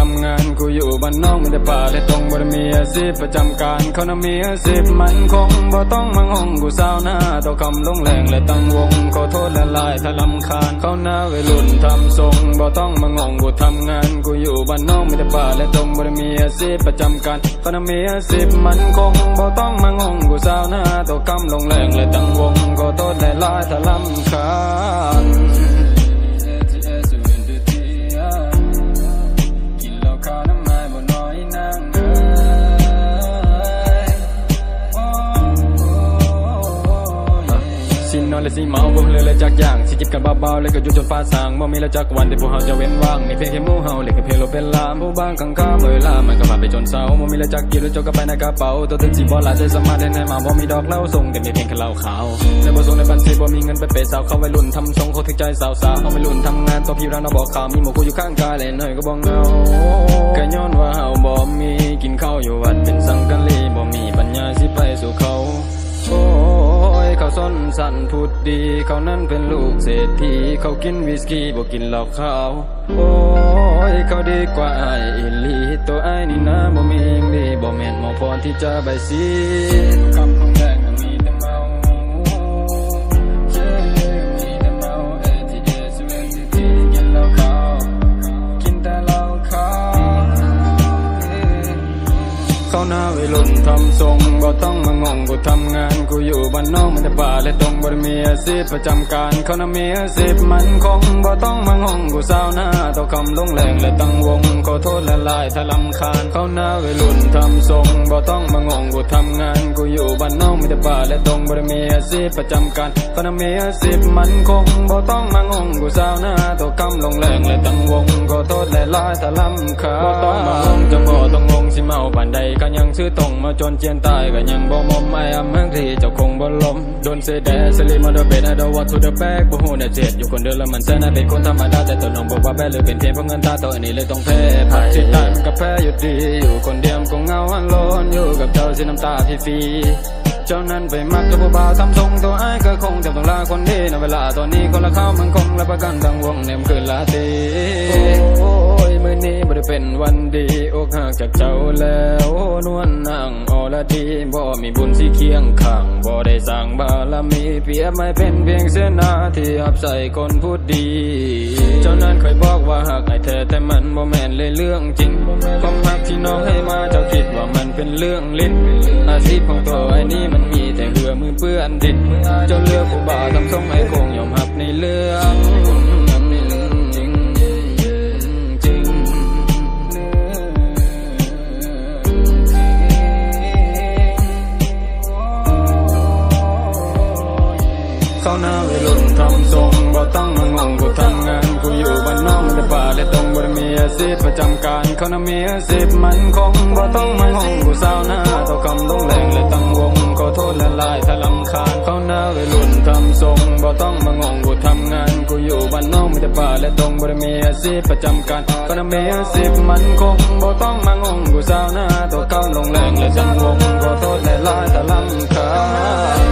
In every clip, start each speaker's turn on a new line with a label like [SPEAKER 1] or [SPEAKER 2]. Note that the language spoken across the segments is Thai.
[SPEAKER 1] ำงานกูอยู่บ้านนอกมันจะป่าและตรงบ่ได้มีอาชีพประจำการเขาน่ะมีอาชีพมันคงบ่ต้องมางงกูสาวหน้าต่อคำลงแรงและตั้งวงขอโทษและลายถ้าลำคาญเขาหน้าวัยรุ่นทำทรงบ่ต้องมางงกูทำงานกูอยู่บ้านนอกมันจะป่าและตรงบ่ได้มีอาชีพประจำการเขาน่ะมีอาชีพมันคงบ่ต้องมางงกูสาวหน้าต่อคำลงแรงและตั้งวงขอโทษและลายถ้าลำคาญและสิเมาบ่เลยและจักอย่างสิจิบกันเบาๆเลยก็อยู่จนฟ้าสางบ่มีและจักวันที่พวกเฮาจะเว้นว่างนี่เพียงแค่หมู่เฮาเล็กกับเพลโลเป็นลามผู้บางข้างข้าเมื่อลามันก็ผ่านไปจนเศร้าบ่มีและจักกินแล้วจกกับไปในกระเป๋าตัวถึงสิบ่หลายใจสามารถเล่นให้มาบ่มีดอกเหล้าส่งแต่มีเพียงแค่เหล้าขาวในบ่ส่งในบัญชีบ่มีเงินไปเปย์สาวเขาวัยรุ่นทำทรงเขาถึงใจสาวๆเขาวัยรุ่นทำงานตัวพี่ร้านเราบอกข่าวมีหมู่กูอยู่ข้างกายเลยหน่อยก็บ่เหงาก็ย้อนว่าเฮาบ่มีกินข้าวอยู่วัดเป็นสังกะลีบ่มีปัญญาสิไปสู่เขาโอ้ยเขาส้นสั่นพูดดีเขานั้นเป็นลูกเศรษฐีเขากินวิสกี้บ่กินเหล้าขาวโอ้ยเขาดีกว่าไอ้อิลีตัวไอ้นี่นะบ่มีดีบ่แม่นหมอพรที่จะใบสีคำของแดงมีแต่เมามีแต่เมาATSกินเหล้าขาวกินแต่เหล้าขาวเขาหน้าวัยรุ่นทำทรงบ่ต้องมางงกูทำงานกูอยู่บ้านนอกมันจะป่าและตรงบ่ได้มีอาชีพประจำการเขาน่ะมีอาชีพมันคงบ่ต้องมางงกูสาวหน้าต่อคำลงแรงและตั้งวงขอโทษและลายถ้าลำคาญเขาหน้าวัยรุ่นทำทรงบ่ต้องมางงกูทำงานกูอยู่บ้านนอกมันจะป่าและตรงบ่ได้มีอาชีพประจำการเขาน่ะมีอาชีพมันคงบ่ต้องมางงกูสาวหน้าต่อคำลงแรงและตั้งวงขอโทษและลายถ้าลำคาญบ่ต้องมางงจะบ่ต้องงงสิเมาปานใดก็ยังชื่อตรงมาจนเจียนตายก็ยังบ่มอมไม่อำเมืองที่เจ้าคงบ่ลมโดนเสดแดสลีมาเดเบดI don't want to the back บ่ฮู้แน่เจ็ดอยู่คนเดียวแล้วมันแซ่น่าเป็นคนธรรมดาแต่ตัวน้องบอกว่าแพ้หรือเป็นเพียงเพราะเงินตาตัวนี้เลยต้องแพ้ผักที่ตายมันก็แพ้อยู่ดีอยู่คนเดียวก็เงาอันร้อนอยู่กับเจ้าสิน้ำตาฟรีเจ้านั้นไปมักกับผู้บ่าวทำทรงตัวไอ้ก็คงจะต้องลาคนดีในเวลาตอนนี้คนละข้าวมันคงและประกันทั้งวงเนี่ยมันคือลาตีโอ้ยมื้อนี้บ่ได้เป็นวันดีอกหักจากเจ้าแล้วนวลนางอรดีบ่มีบุญสิเคียงข้างบ่ได้สร้างบารมีเปรียบไม่เป็นเพียงเส้นหน้าที่อับใส่คนพูดดีเจ้านั้นเคยบอกว่าหักไอ้แท้แต่มันบ่แม่นเลยเรื่องจริงความหักที่น้องให้มาเจ้าคิดว่ามันเป็นเรื่องลิ้นอาชีพของตัวไอ้นี่มันมีแต่เหือมือเปื้อนดินเจ้าเลือกผู้บ่าวทำทรงไอ้คงยอมหักในเรื่องเขาหน้าวัยรุ่นทำทรงบ่ต้องมางงกูทำงานกูอยู่บ้านนอกมันจะป่าและตรงบ่ได้มีอาชีพประจำการเขาน่ะมีอาชีพมันคงบ่ต้องมางงกูสาวหน้าต่อคำลงแรงและตั้งวงขอโทษและลายถ้าลำคาญเขาหน้าวัยรุ่นทำทรงบ่ต้องมางงกูทำงานกูอยู่บ้านนอกมันจะป่าและตรงบ่ได้มีอาชีพประจำการเขาน่ะมีอาชีพมันคงบ่ต้องมางงกูสาวหน้าต่อคำลงแรงและตั้งวงขอโทษและลายถ้าลำคาญ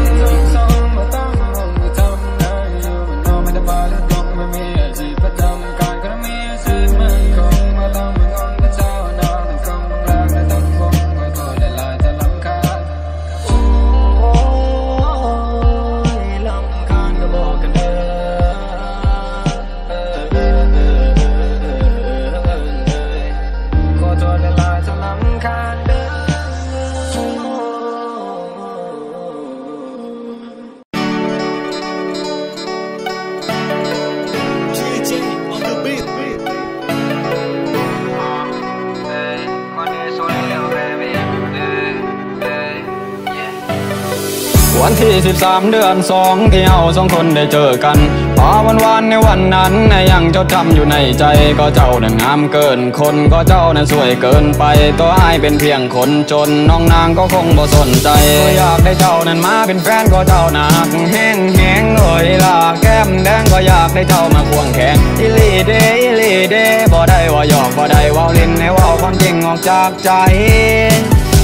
[SPEAKER 1] วันที่13 เดือน 2ที่เฮาสองคนได้เจอกันพอวันในวันนั้นยังจดจำอยู่ในใจก็เจ้านั้นงามเกินคนก็เจ้านั้นสวยเกินไปตัวอ้ายเป็นเพียงคนจนน้องนางก็คงบ่สนใจก็อยากได้เจ้านั้นมาเป็นแฟนก็เจ้าหนักแห้งเอ่ยล่ะแก้มแดงก็อยากได้เจ้ามาควงแขนอีลีเดบ่ได้ว่าหยอกบ่ได้ว่าเล่นให้ว่าความจริงออกจากใจ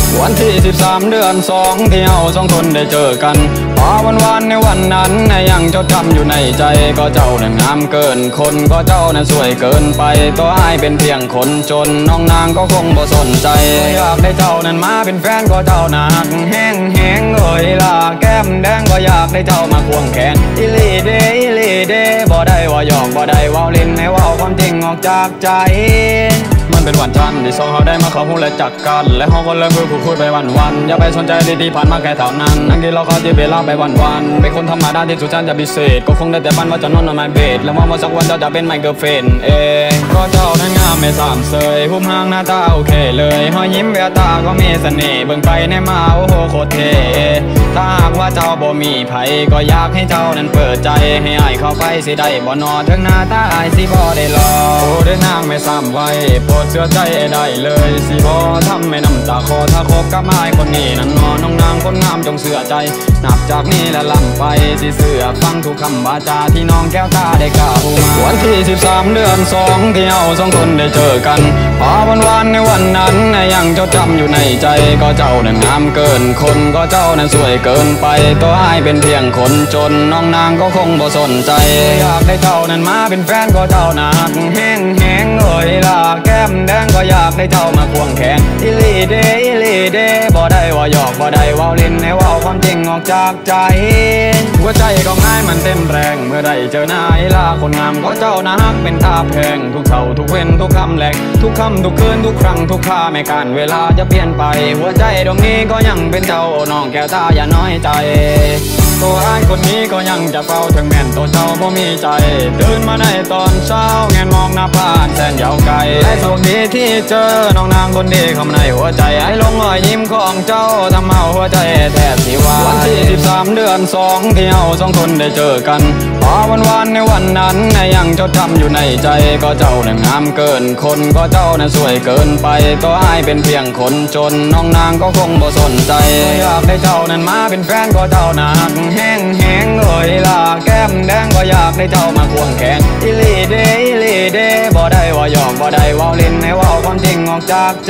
[SPEAKER 1] วันที่13 เดือน 2ที่เราสองคนได้เจอกันพอวันในวันนั้นยังจดจำอยู่ในใจก็เจ้านั้นงามเกินคนก็เจ้านั้นสวยเกินไปตัวอ้ายเป็นเพียงคนจนน้องนางก็คงบ่สนใจอยากได้เจ้านั้นมาเป็นแฟนก็เจ้าน่าหักแห้งเอ่ยล่ะแก้มแดงก็อยากได้เจ้ามาควงแขนอิลีเดบ่ได้ว่าหยอกบ่ได้ว่าเล่นให้ว่าความจริงออกจากใจมันเป็นวันจันทร์ที่สองเขาได้มาเข้าหูและจัดกันและเขาก็เริ่มคุยไปวันอย่าไปสนใจที่ผ่านมาแค่เท่านั้นนั่งกินเราเขาที่เวลาไปวันเป็นคนธรรมดาที่สุดฉันจะพิเศษก็คงได้แต่ฝันว่าจะนอนในเบดแล้วว่าสักวันเจ้าจะเป็นไมเคิลเฟนก็เจ้านั้นงามไม่สามเสยหุ้มห่างหน้าตาโอเคเลยหอยยิ้มแววตาก็มีเสน่ห์เบิ่งไปในมาโอ้โหโคตรเท่ถ้าหากว่าเจ้าบ่มีไผก็อยากให้เจ้านั้นเปิดใจให้อ้ายเข้าไปสิได้บ่นอถึงหน้าตาอ้ายสิบ่ได้รอโอ้ได้นางไม่ซ้ำไว้โปรดเชื่อใจได้เลยสิบ่ทำให้น้ำตาคอถ้าคบกับอ้ายคนนี้นั้นนอนน้องนางคนงามจงเชื่อใจนับจากนี้และล่ำไปสิเสือฟังทุกคำวาจาที่น้องแก้วตาได้กล่าวมาวันที่13 เดือน 2ที่เราสองคนได้เจอกันพอวันในวันนั้นยังจดจำอยู่ในใจก็เจ้านั้นงามเกินคนก็เจ้านั้นสวยเกินไปตัวอ้ายเป็นเพียงคนจนน้องนางก็คงบ่สนใจอยากได้เจ้านั้นมาเป็นแฟนก็เจ้าน่าหักแห้งเอ่ยล่ะแก้มแดงก็อยากได้เจ้ามาควงแขนอิลีเดบ่ได้ว่าหยอกบ่ได้ว่าเล่นให้ว่าความจริงออกจากใจหัวใจก็ง่ายมันเต้นแรงเมื่อได้เจอหน้าไอ้ล่ะคนงามก็เจ้าน่าหักเป็นตาแพงทุกเช้าทุกเว้นทุกคำแหลกทุกคำทุกคืนทุกครั้งทุกค่าไม่การเวลาจะเปลี่ยนไปหัวใจดวงนี้ก็ยังเป็นเจ้าน้องแก้วตาอย่าน้อยใจตัวอ้ายคนนี้ก็ยังจะเฝ้าถึงแม่นตัวเจ้าบ่มีใจตื่นมาในตอนเช้าแงนมองหน้าผ่านแสนยาวไกลและโชคดีที่เจอน้องนางคนดีเข้ามาในหัวใจให้ลงรอยยิ้มของเจ้าทำเอาหัวใจแทบสิวายวันที่13 เดือน 2ที่เราสองคนได้เจอกันพอวันในวันนั้นยังจดจำอยู่ในใจก็เจ้านั้นงามเกินคนก็เจ้านั้นสวยเกินไปตัวอ้ายเป็นเพียงคนจนน้องนางก็คงบ่สนใจอยากได้เจ้านั้นมาเป็นแฟนก็เจ้าน่าหักแห้งเอ่ยล่ะแก้มแดงก็อยากได้เจ้ามาควงแขนอิลีเดบ่ได้ว่าหยอกบ่ได้ว่าเล่นให้ว่าความจริงออกจากใจ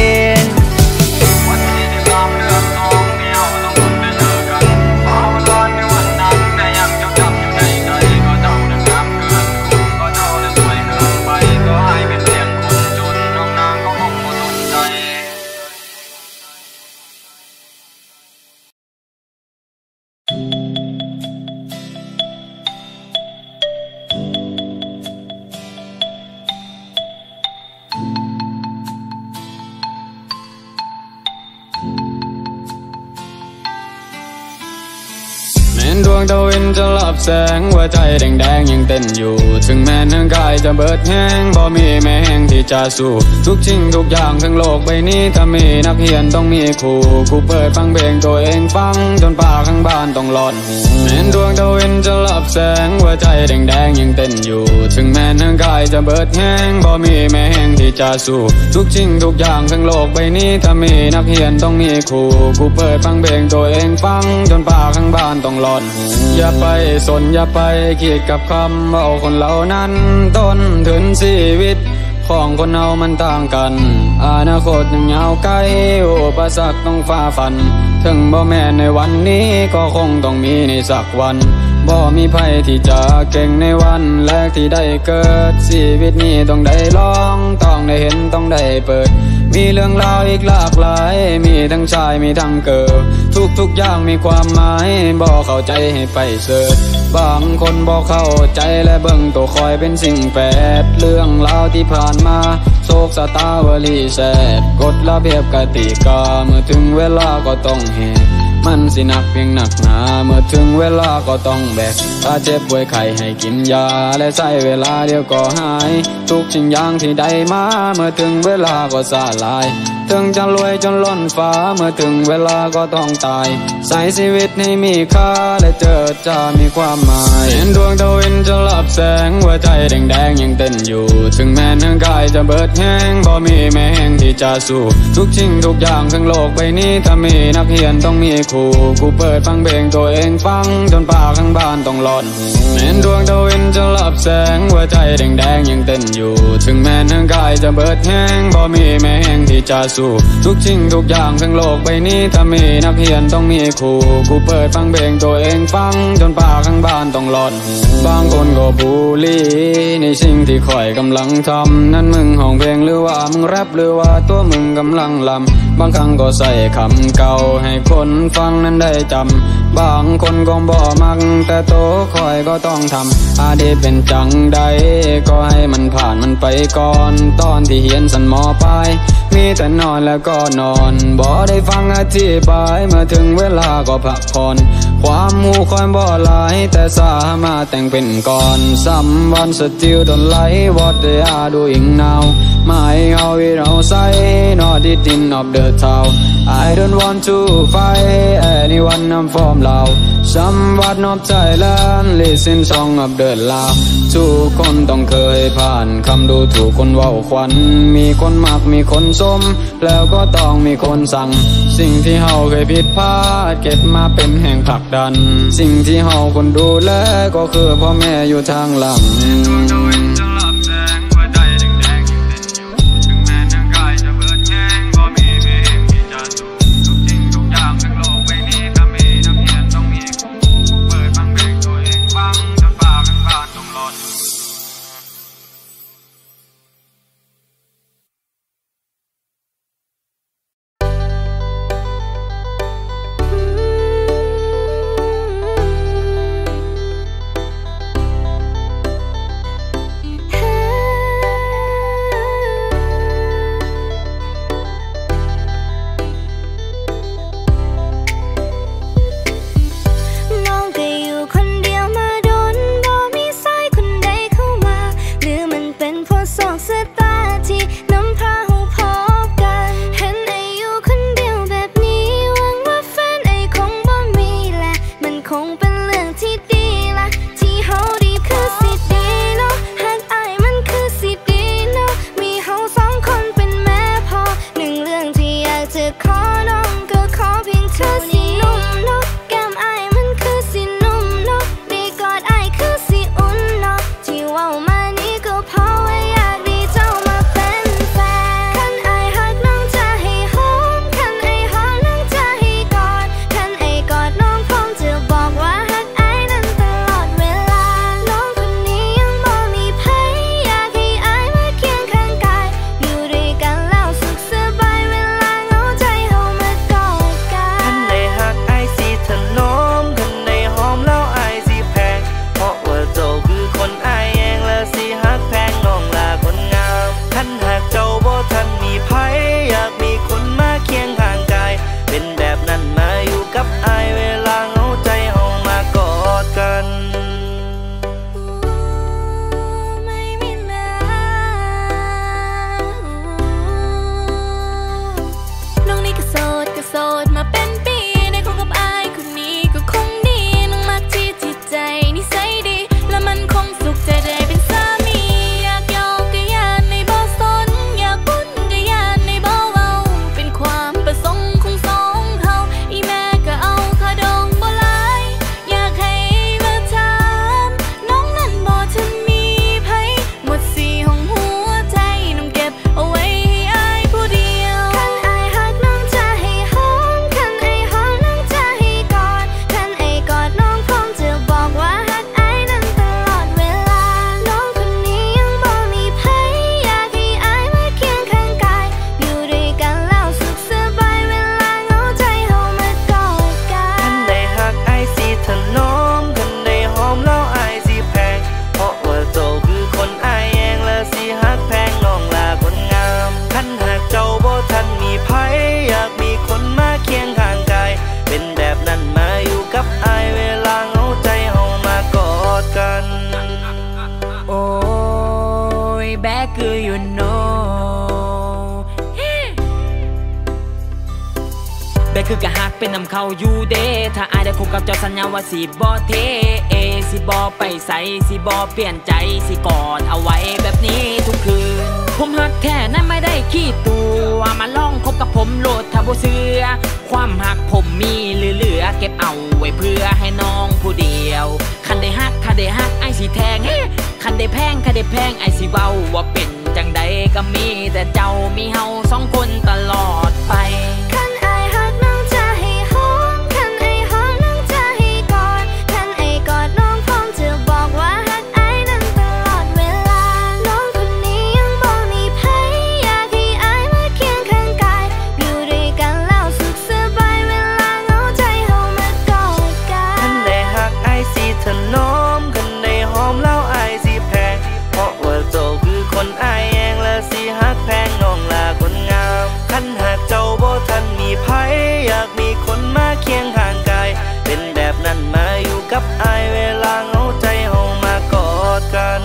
[SPEAKER 1] วันที่13 เดือน 2ที่เราสองคนได้เจอกันพอวันในวันนั้นยังจดจำอยู่ในใจก็เจ้านั้นงามเกินคนก็เจ้านั้นสวยเกินไปก็ให้เป็นเพียงคนจนน้องนางก็คงบ่สนใจดวงดาววินจะลับแสงหัวใจแดงยังเต้นอยู่ถึงแม้ทั้งกายจะเบิดแห้งบ่มีแม้แห้งที่จะสู้ทุกสิ่งทุกอย่างทั้งโลกใบนี้ถ้ามีนักเรียนต้องมีครูกูเปิดฟังเพลงตัวเองฟังจนป่าข้างบ้านต้องร้อนหูแม้ดวงดาววินจะลับแสงหัวใจแดงยังเต้นอยู่ถึงแม้ทั้งกายจะเบิดแห้งบ่มีแม้แห้งที่จะสู้ทุกสิ่งทุกอย่างทั้งโลกใบนี้ถ้ามีนักเรียนต้องมีครูกูเปิดฟังเพลงตัวเองฟังจนป่าข้างบ้านต้องร้อนอย่าไปสนอย่าไปคิดกับคำว่าคนเหล่านั้นต้นทุนชีวิตของคนเรามันต่างกันอนาคตยังยาวไกลอุปสรรคต้องฝ่าฟันถึงบ่แม่นในวันนี้ก็คงต้องมีในสักวันบ่มีภัยที่จะเก่งในวันแรกที่ได้เกิดชีวิตนี้ต้องได้ลองต้องได้เห็นต้องได้เปิดมีเรื่องราวอีกหลากหลายมีทั้งชายมีทั้งเกิดทุกอย่างมีความหมายบ่เข้าใจให้ไปเสิร์ชบางคนบ่เข้าใจและเบิ่งตัวคอยเป็นสิ่งแปดเรื่องราวที่ผ่านมาโศกสตาวลีแสดกฎระเบียบกติกาเมื่อถึงเวลาก็ต้องเหตุมันสิหนักเพียงหนักหนาเมื่อถึงเวลาก็ต้องแบกถ้าเจ็บป่วยไข้ให้กินยาและใช้เวลาเดียวก็หายทุกสิ่งอย่างที่ได้มาเมื่อถึงเวลาก็สลายถึงจะรวยจนล้นฟ้าเมื่อถึงเวลาก็ต้องตายใส่ชีวิตให้มีค่าและเจอจะมีความหมายเห็นดวงดาววินจะลับแสงหัวใจแดงยังเต้นอยู่ถึงแม้ทั้งกายจะเบิดแห้งบ่มีแม้แห้งที่จะสู้ทุกสิ่งทุกอย่างทั้งโลกใบนี้ถ้ามีนักเรียนต้องมีครูกูเปิดฟังเพลงตัวเองฟังจนป่าข้างบ้านต้องร้อนหูแม้นดวงตะเวนจะลับแสงหัวใจแดงๆยังเต้นอยู่ถึงแม้นร่างกายจะเบิดแห้งบ่มีแม้แห้งที่จะสู้ทุกสิ่งทุกอย่างทั้งโลกใบนี้ถ้ามีนักเรียนต้องมีครูกูเปิดฟังเพลงตัวเองฟังจนปากข้างบ้านต้องหลอนหูบางคนก็บูลลี่ในสิ่งที่ข่อยกำลังทำนั่นมึงห้องเพลงหรือว่ามึงแรปหรือว่าตัวมึงกำลังลำบางครั้งก็ใส่คำเก่าให้คนฟังนั้นได้จำบางคนก็บ่มักแต่โตข่อยก็ต้องทำอาดีเป็นจังใดก็ให้มันผ่านมันไปก่อนตอนที่เฮียนสันมอปลายมีแต่นอนแล้วก็นอนบ่ได้ฟังอธิบายเมื่อถึงเวลาก็พักผ่อนความหูคอยบ่หลายแต่สามารถแต่งเป็นก่อน Someone still don't like what they are doing now My how it all say not it in of the town I don't want to fight anyone I'm from Lao Someone of Thailand listen song of the Lao ทุกคนต้องเคยผ่านคำดูถูกคนเว้าขวัญมีคนมักมีคนชมแล้วก็ต้องมีคนสั่งสิ่งที่เฮาเคยผิดพลาดเก็บมาเป็นแห่งผลักดันสิ่งที่เฮาคนดูแลก็คือพ่อแม่อยู่ทางหลัง
[SPEAKER 2] แต่คือกะหักเป็นนำเขาอยู่เด้ถ้าอายได้คบกับเจ้าสัญญาว่าสิบ่เทสิบ่ไปใส่สิบ่เปลี่ยนใจสิกอดเอาไว้แบบนี้ทุกคืนผมหักแค่นั้นไม่ได้ขี้ตัวมาลองคบกับผมโลดถ้าบ่เชื่อความหักผมมีเหลือเก็บเอาไว้เพื่อให้น้องผู้เดียวคันได้หักถ้าได้ฮักไอสิแทงคันได้แพงไอสิเว้าว่าเป็นจังใดก็มีแต่เจ้ามีเฮาสองคนตลอดไป
[SPEAKER 3] คันไอฮักน้องจะให้หอมคันไอหอมน้องจะให้กอดคันไอกอดน้องพร้อมจะบอกว่าฮักไอนั้นตลอดเวลาน้องคนนี้ยังบอกมีไผอยากให้ไอมาเคียงข้างกายอยู่ด้วยกันแล้วสุขสบายเวลาเหงาใจเฮามากอดกัน
[SPEAKER 4] คันได้ฮักไอสิถนอมคันได้หอมแล้วไอสิแพงเพราะว่าเจ้าคือคนไอเองและสิฮักแพงน้องลาคนงามคันหากเจ้าบ่ทันมีไผอยากมีคนมาเคียงข้างกายเป็นแบบนั้นมาอยู่กับไอเวลาเหงาใจเฮามากอดกัน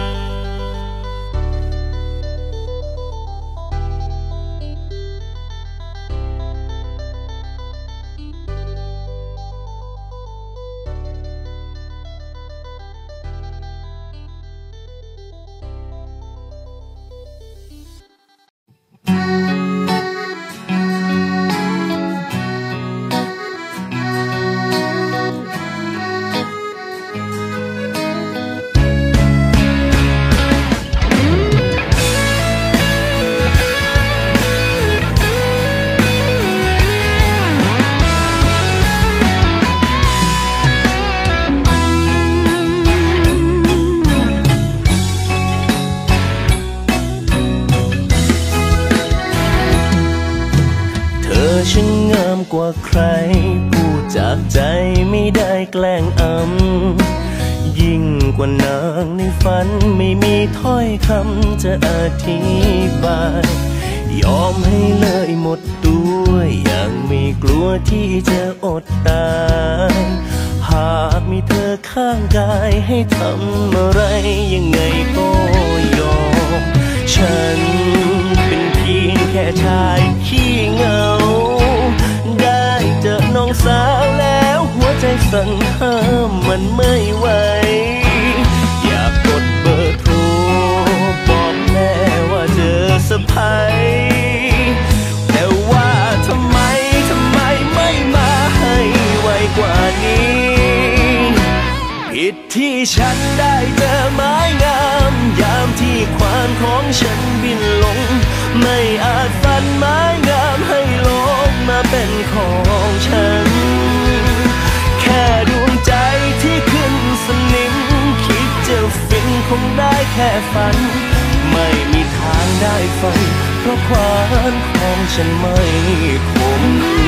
[SPEAKER 4] ช่างงามกว่าใครพูดจากใจไม่ได้แกล้งอำยิ่งกว่านางในฝันไม่มีถ้อยคำจะอธิบายยอมให้เลยหมดตัวอย่างไม่กลัวที่จะอดตายหากมีเธอข้างกายให้ทำอะไรยังไงก็ยอมฉันเป็นเพียงแค่ชายขี้เหงาได้เจอน้องสาวแล้วหัวใจสั่นห้ามมันไม่ไหวอยากกดเบอร์โทรบอกแม่ว่าเจอสะพายแต่ว่าทำไมไม่มาให้ไวกว่านี้ผิดที่ฉันได้เจอไม้งามยามที่ควานของฉันบินลงไม่อาจฝันไม้งามให้ลงมาเป็นของฉันแค่ดวงใจที่ขึ้นสนิมคิดจะฟินคงได้แค่ฝันไม่มีทางได้ฟังเพราะควานของฉันไม่คม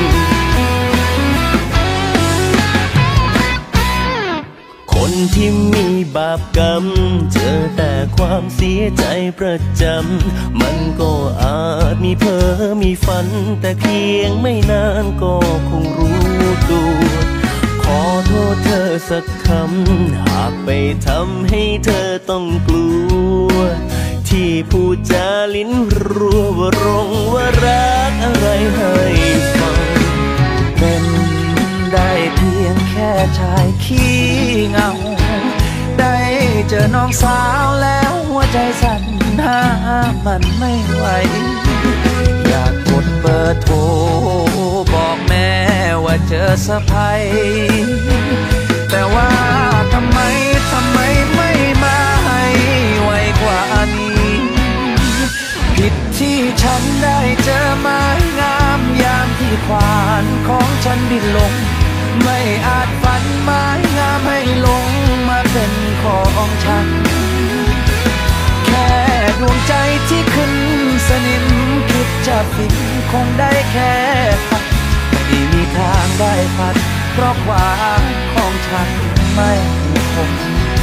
[SPEAKER 4] คนที่มีบาปกรรมเจอแต่ความเสียใจประจำมันก็อาจมีเพ้อมีฝันแต่เพียงไม่นานก็คงรู้ตัวขอโทษเธอสักคำหากไปทำให้เธอต้องกลัวที่พูดจาลิ้นรัวว่ารงว่ารักอะไรให้ฟัง
[SPEAKER 5] เป็นได้เพียงแค่ชายขี้เหงาได้เจอน้องสาวแล้วหัวใจสั่นห้ามมันไม่ไหวอยากกดเบอร์โทรบอกแม่ว่าเจอสะพายแต่ว่าทำไมไม่มาให้ไวกว่านี้ผิดที่ฉันได้เจอไม้งามยามที่ควานของฉันบินลงไม่อาจฝันไม้งามให้ลงมาเป็นของฉันแค่ดวงใจที่ขึ้นสนิมคิดจะฟินคงได้แค่พัดไม่มีทางได้พัดเพราะความของฉันไม่คง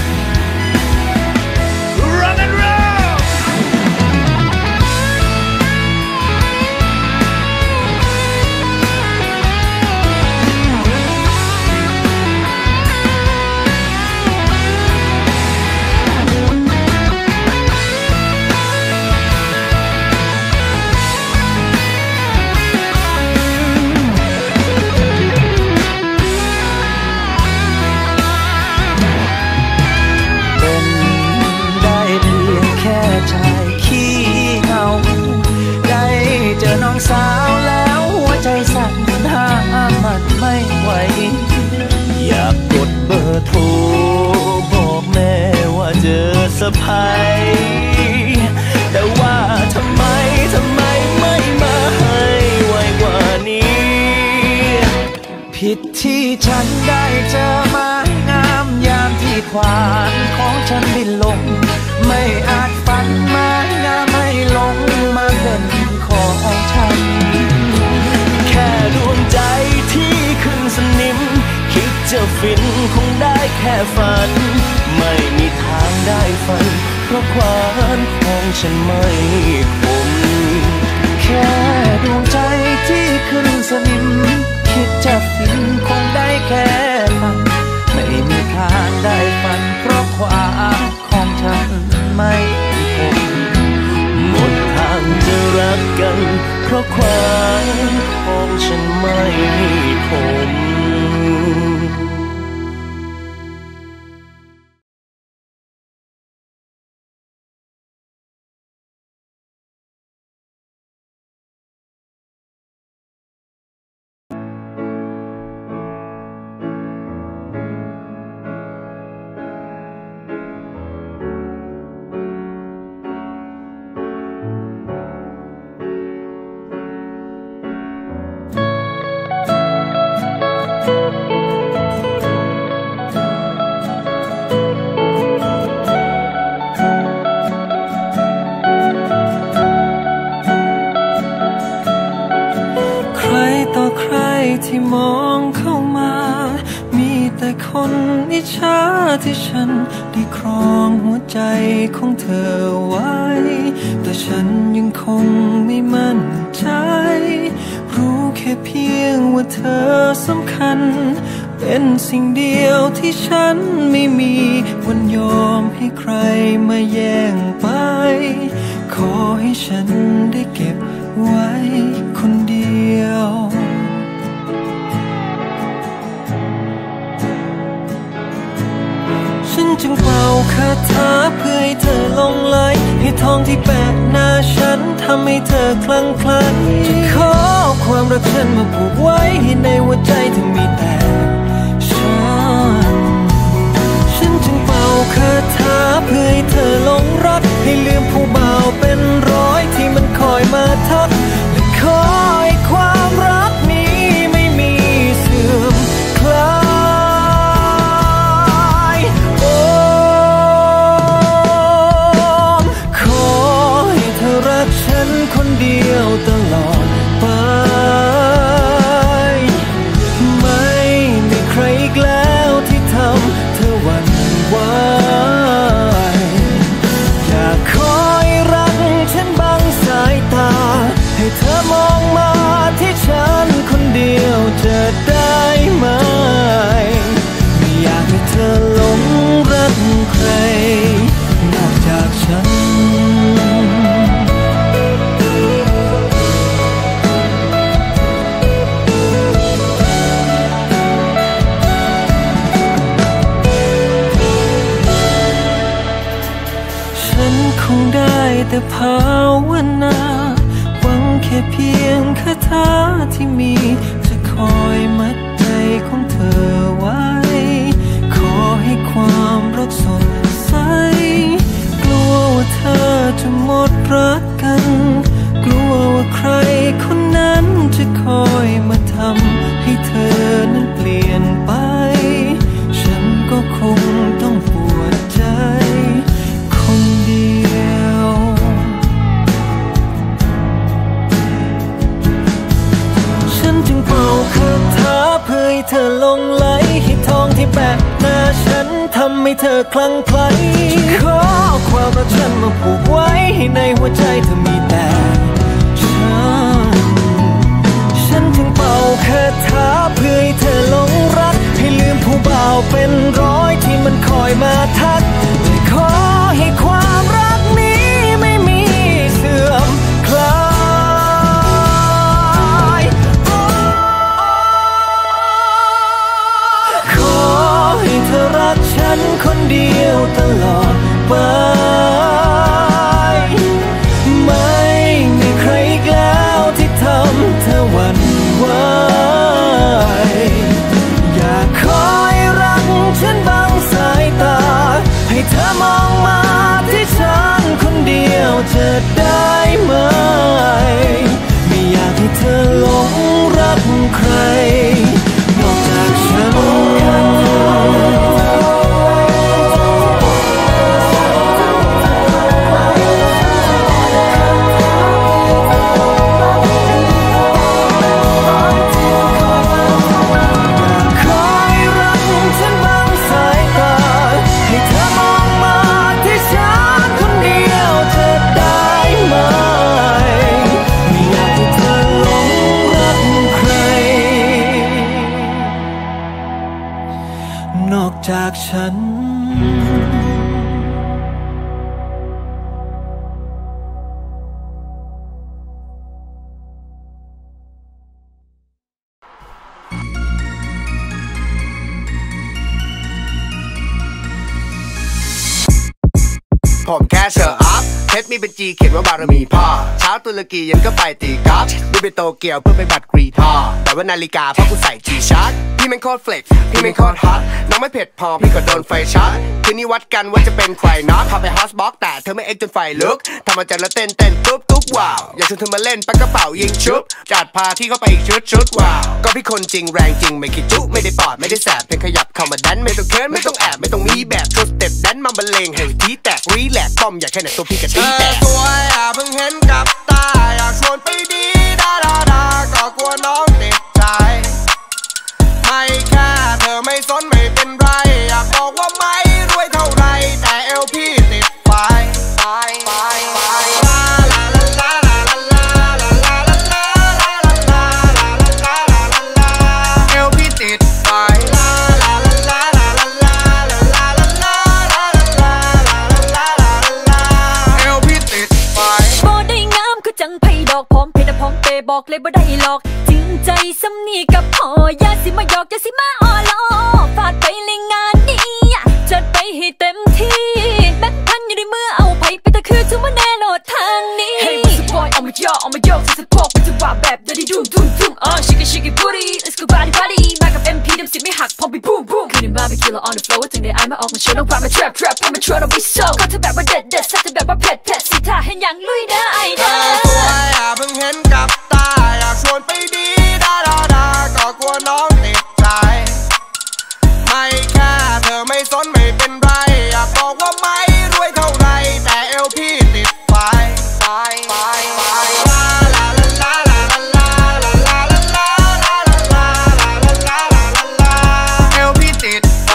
[SPEAKER 5] Run and rollชายขี้เหงาได้เจอน้องสาวแล้วหัวใจสั่นห้ามมันไม่ไหวอยากกดเบอร์โทรบอ
[SPEAKER 4] ภัยแต่ว่าทำไมไม่มาให้ไวกว่านี้
[SPEAKER 5] ผิดที่ฉันได้เจอไม้งามยามที่ขวานของฉันดิ้นลงไม่อาจฝันไม้งามไม่ลงมาเป็นของฉัน
[SPEAKER 4] แค่ดวงใจที่ขึ้นสนิมคิดจะฟินคงได้แค่ฝันไม่มีทางได้ฝันเพราะขวานของฉันไม่คม
[SPEAKER 5] แค่ดวงใจที่ขึ้นสนิมคิดจะฟินคงได้แค่ฝันไม่มีทางได้ฝันเพราะขวานของฉันไม่คม
[SPEAKER 4] หมดทางจะรักกันเพราะขวานของฉันไม่คม
[SPEAKER 6] ที่มองเข้ามามีแต่คนอิจฉาที่ฉันได้ครองหัวใจของเธอไว้แต่ฉันยังคงไม่มั่นใจรู้แค่เพียงว่าเธอสำคัญเป็นสิ่งเดียวที่ฉันไม่มีวันยอมให้ใครมาแย่งไปขอให้ฉันได้เก็บไว้คนเดียวฉันจึงเป่าคาถาเพื่อให้เธอหลงไหลให้ทองที่แปะหน้าฉันทำให้เธอคลั่งไคล้จะขอความรักฉันมาผูกไว้ให้ในหัวใจเธอมีแต่ฉันจึงเป่าคาถาเพื่อให้เธอหลงรักให้ลืมผู้บ่าวเป็นร้อยที่มันคอยมาทักและขอให้ความรักนี้ไม่มีเสื่อมคลายขอให้เธอรักฉันคนเดียวตลอดไปไม่มีใครอีกแล้วที่ทำเธอหวั่นไหวอยากคอยรักฉันบังสายตาให้เธอมองมาที่ฉันคนเดียวจะได้ไหมไม่อยากให้เธอหลงรักใครนอกจากฉันคงได้แต่ภาวนาหวังแค่เพียงคาถาที่มีจะคอยมัดใจของเธอไว้ขอให้ความรักสดใสกลัวว่าเธอจะหมดรักกันกลัวว่าใครคนนั้นจะคอยมาทำให้เธอนั้นเปลี่ยนไปฉันก็คงต้องปวดใจคนเดียวฉันจึงเป่าคาถาเพื่อให้เธอหลงไหลให้ทองที่แปะหน้าฉันทำให้เธอคลั่งไคล้ขอความรักฉันมาผูกไว้ให้ในหัวใจเธอมีแต่ฉันจึงเป่าคาถาเพื่อให้เธอหลงรักให้ลืมผู้บ่าวเป็นร้อยที่มันคอยมาทักและขอให้ความรักนี้ไม่มีเสื่อมคลายขอให้เธอรักฉันคนเดียวตลอดไปไม่มีฉัน
[SPEAKER 7] ผมแค่เชอร์อัพเพชรมีเป็นจีเขียนว่าบารมีพ่อเช้าตุรกียันก็ไปตีกอล์ฟบินไปโตเกียวเพื่อไปบัตรกรีทอแต่ว่านาฬิกาเพราะกูใส่จีชาร์จพี่แม่งโคตรเฟล็กพี่แม่งโคตรฮอตน้องไม่เผ็ดพอพี่ก็โดนไฟช็อตคืนนี้วัดกันว่าจะเป็นใครน็อตพาไปฮอสบ็อกแต่เธอไม่เอ็กจนไฟลุกทำมาจากแล้วเต้นตุ๊บว้าวอยากชวนเธอมาเล่นปักกระเป๋ายิงชุบจัดพาที่เข้าไปอีกชุดว้าวก็พี่คนจริงแรงจริงไม่คิดจุไม่ได้ปอดไม่ได้แสบเพียงขยับเข้ามาดันไม่ต้องเคิร์นไม่ต้องแอบไม่ต้องมีแบบโชว์สเต็ปดันมาบรรเลงให้ทีแตกรีแลกป้อมอยากแค่ไหนตัวพี่กะตีแตกสวยเพิ่งเห็นกับตาอยากชวนไปดีดาก็กลัวน้องติดใจไม่แค่เธอไม่สนไม่เป็นไรอยากบอกว่าไม่รวยเท่าไรแต่เอลพี่ติดไฟเอลพี่ติดไฟเอลพี่ติดไฟ
[SPEAKER 2] บ่ได้งามคือจังไผดอกพร้อมเพชรพร้อมเปบอกเลยบ่ได้หลอกจริงใจสำนีกับพ่ออย่าสิมาหยอกอย่าสิมาอ้อล้อฟาดไปเลยงานนี้จัดไปให้เต็มที่แบงค์พันอยู่ในมือเอาไผไปแต่คือทุกมันแน่โหลดทางนี้ Hey what's the boy เอามาย่อเอามาโยกสิสะโพกเป็นจังหวะแบบdirty doom shake it booty let's go bodyมากับ MP ดำสิไม่หักพอไปboomคืนนี้มาไปคิลเลอร์ on the floor ถึงได้ไอมาออกมาโชว์ต้องพามา trap พามาชวนเอาไปโซ่ก็เธอแบบว่าเด็ดซัดเธอแบบว่าเผ็ดสิท่าเห็นอย่างลุยนะไอ้เด้อสวย
[SPEAKER 7] เพิ่งเห็นกับตาอยากชวนไปดีดาก็กลัวน้องติดใจไม่แค่เธอไม่สนไม่เป็นไรอยากบอกว่าไม่รวยเท่าไรแต่เอลพี่ติดไฟเอลพี่ติดไฟ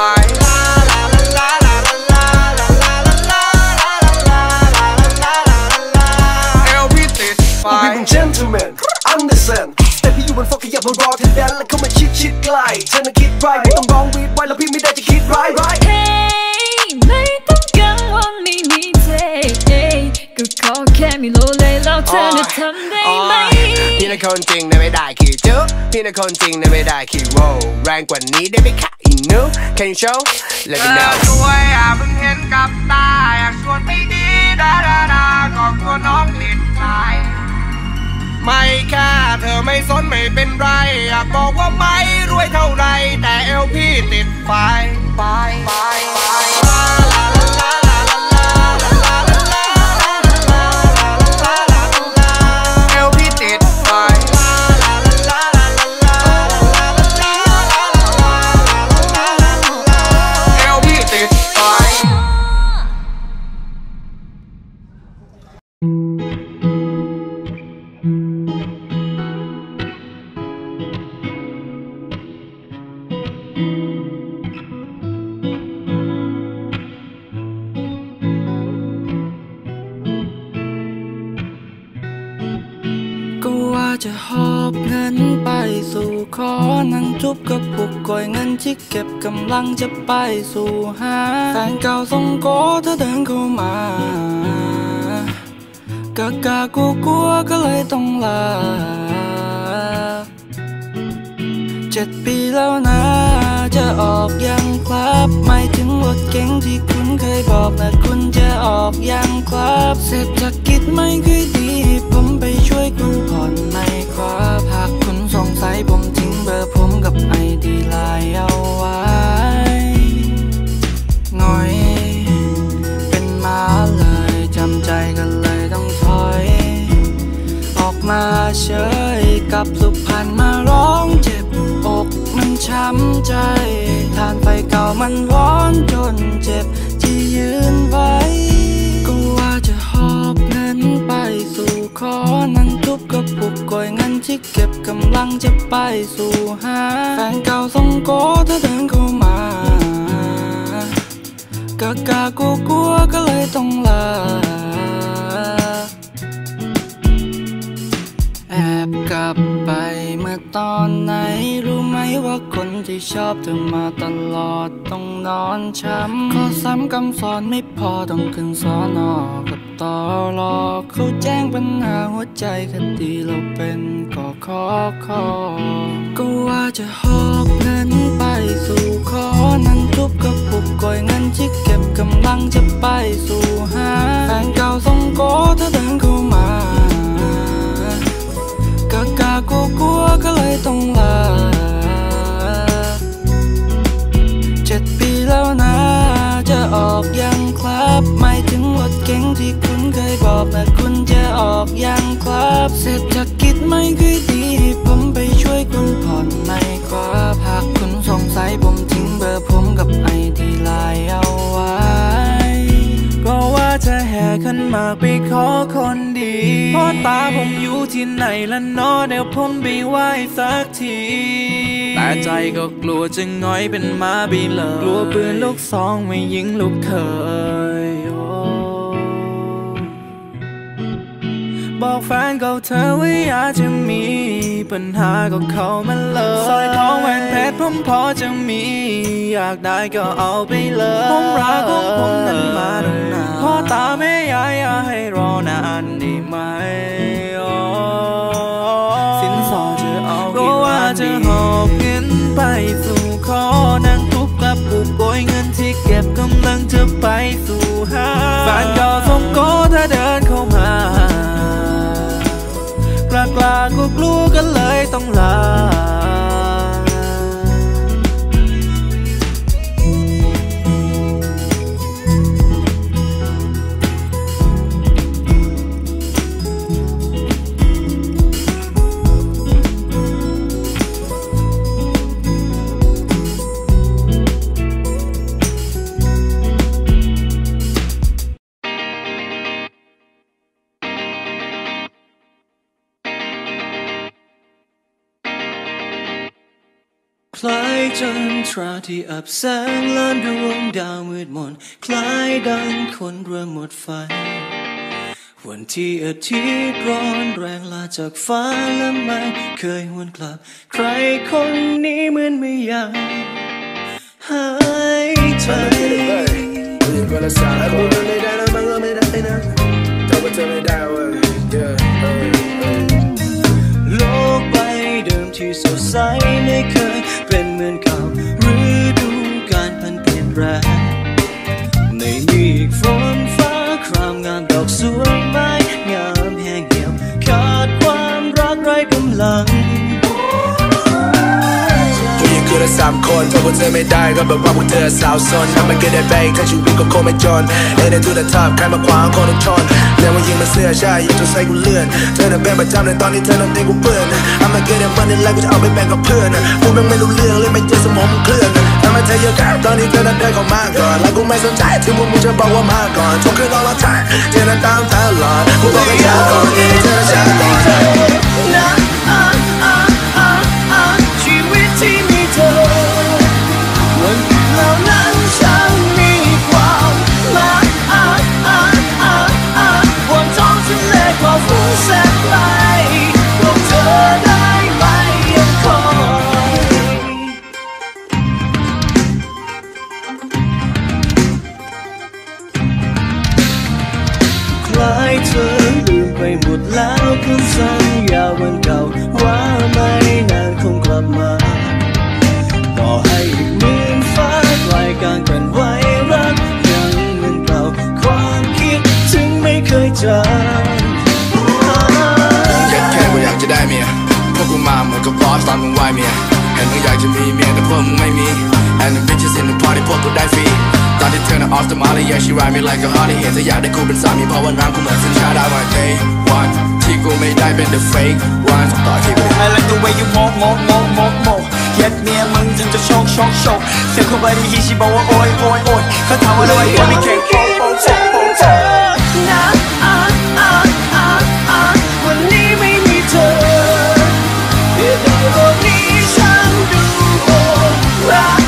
[SPEAKER 7] เอลพี่ติดไฟ
[SPEAKER 8] Gentleman understand แต่พี่อยู่บนฟอกขยับมารอเธอแดนแล้วเข้ามาชิดใกล้เธอน่ะคิดไรไม่ต้องร้องวีดไว้แล้วพี่ไม่ได้จะคิดไร
[SPEAKER 2] Hey ไม่ต้องกังวลไม่มีเธก็ขอแค่มีโลเลยแล้วเธอจะทำได้ไหม
[SPEAKER 7] พี่น่ะคนจริงนะไม่ได้ขี้จุ๊พี่น่ะคนจริงนะไม่ได้ขี้โว้แรงกว่านี้ได้ไหมคะอีนู Can you show Let me know สวยเพิ่งเห็นกับตาอยากชวนไปดีดาก็กลัวน้องติดใจไม่แค่เธอไม่สนไม่เป็นไรอยากบอกว่าไม่รวยเท่าไรแต่เอลพี่ติดไฟเอลพี่ติดไฟเอลพี่ติดไฟ
[SPEAKER 6] จะหอบเงินไปสู่ขอนั่งจุบกับปุกก่อยเงินที่เก็บกำลังจะไปสู่หาแฟนเก่าส่งโกเธอเดินเข้ามากากลัวก็เลยต้องลา7 ปีแล้วนะจะออกยังครับไม่ถึงรถเก๋งที่คุณเคยบอกนะคุณจะออกยังครับเศรษฐกิจไม่ค่อยดีผมไปช่วยคุณผ่อนไหมครับหากคุณสงสัยผมทิ้งเบอร์ผมกับID ไลน์เอาไว้หน่อยเป็นมาเลยจำใจกันเลยต้องถอยออกมาเฉยกับสุพรรณมาร้องเจ็บอกมันช้ำใจทานไฟเก่ามันร้อนจนเจ็บที่ยืนไว้ก็ว่าจะหอบเงินไปสู่ขอนั่งทุบกระปุกก่อยเงินที่เก็บกำลังจะไปสู่หาแฟนเก่าส่งโกเธอเดินเข้ามากากลัวก็เลยต้องลาแอ
[SPEAKER 9] แอบกลับไปเมื่อตอนไหนรู้ไหมว่าคนที่ชอบเธอมาตลอดต้องนอนช้ำข้อซ้ำคำสอนไม่พอต้องขึ้นสอนอกับตอรอเขาแจ้งปัญหาหัวใจคดีเราเป็นก็ขอก็ว่าจะหอบเงินไปสู่ขอนั้นทุบกระปุกก่อยเงินที่เก็บกำลังจะไปสู่หาแฟนเก่าส่งโกเธอเดินเข้ามากากลัวก็เลยต้องลา7 ปีแล้วนะจะออกยังครับไม่ถึงรถเก๋งที่คุณเคยบอกแต่คุณจะออกยังครับเศรษฐกิจไม่ค่อยดีผมไปช่วยคุณผ่อนไม่ครับหากคุณสงสัยผมทิ้งเบอร์ผมกับไอดีไลน์เอาไว้ก็ว่าจะแห่ขันหมากไปขอคนดีพ่อตาผมอยู่ที่ไหนละเนาะเดี๋ยวผมไปไหว้สักทีแต่ใจก็กลัวจะง้อยเป็นม้าบินเลยกลัวปืนลูกซองไม่ยิงลูกเคยบอกแฟนเก่าเธอว่าอยากจะมีปัญหาก็เข้ามาเลยสร้อยทองแหวนเพชรผมพอจะมีอยากได้ก็เอาไปเลยผมรักของผมนั้นมาตั้งนานพ่อตาแม่ยายอย่าให้รอนานได้ไหมสินสอดจะเอาก็ว่าจะหอบเงินไปสู่ขอนั่งทุบกระปุกโกยเงินที่เก็บกำลังจะไปสู่หาแฟนเก่าส่งโกถ้าเดินเข้ามากล้ากลัวก็เลยต้องลาคล้ายจันทราที่อับแสงล้านดวงดาวมืดมนคล้ายดังคนเริ่มหมดไฟวันที่อาทิตย์ร้อนแรงลาจากฟ้าและไม่เคยหวนกลับใครคนนี้เหมือนไม่อยากหายใจโลกใบเดิมที่สดใสไม่เคยเป็นเหมือนเก่าฤดูกาลพันเปลี่ยนแปลงไม่มีฝนฟ้าครามงามดอกสวยไม้งามแห้งเหี่ยวขาดความรักไร้กำลังผู้หญิงคือเรา3 คนถ้าพวกเธอไม่ได้ก็แบบว่าพวกเธอสาวซนทำมันก็ได้แบงถ้าชีวิตก็คงไม่จนเอ็นทูเดอะท็อปใครมาขวางคนต้องชนเรียกว่ายิงมาเสื้อใช่ยิงจนใส่กูเลื่อนเธอน่ะเป็นประจำในตอนนี้เธอนั้นเต็มกูเปื้อนเอามาเก็ตมันนี่ไล่กูจะเอาไปแบ่งกับเพื่อนกูแม่งไม่รู้เรื่องเลยไม่เจอสมองเคลื่อนทำไมเธอเยอะกันตอนนี้เธอนั้นเดินเข้ามาก่อนแล้วกูไม่สนใจที่มึงจะบอกว่ามาก่อนทุกคืนตลอดทางเธอนั้นตามตลอดกูบอกให้ช้าก่อนเธอนั้นช้าก่อนชีวิตที่มีเธอวันเหล่านั้นฉันมีความหมายวันท้องทะเลความฟุ้งแสนไกลบอกเธอได้ไหมยังคอยคล้ายเธอลืมไปหมดแล้วคำสัญญาวันเก่าว่าไม่นานคงกลับมาต่อให้อีก10,000 ฟ้าไกลกันกันไว้รักยังเหมือนเก่าความคิดถึงไม่เคยจางแค่กูอยากจะได้เมียพวกกูมาเหมือนกับบอสตอนมึงไหวเมียเห็นมึงอยากจะมีเมียแต่พวกมึงไม่มี and the bitches in the party พวกกูได้ฟรีตอนที่เธอน่ะ off the molly yeah she ride me like a honey เห็นเธออยากได้กูเป็นสามีเพราะว่าน้ำกูเหมือนสัญชาติ I want day one ที่กูไม่ได้เป็น the fake one ต่อที่กู I like the way you moveเย็ดเมียมึงถึงจะโชกเสียงคนบริฮีชีบอกว่าโอยเขาถามว่าอะไรก็ไม่เก่งนะวันนี้ไม่มีเธอเดี๋ยววันนี้ฉันดูโหดร้าย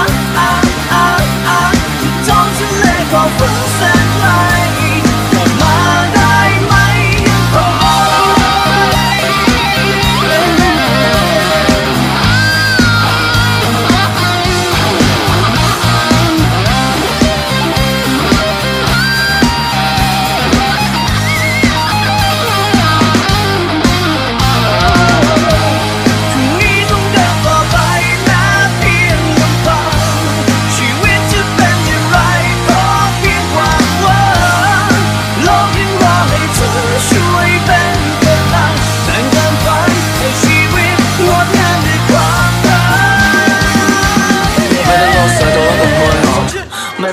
[SPEAKER 9] ท้องทะเลก็ฟุ้งแสนไกลกลับมาได้ไหมยังคอย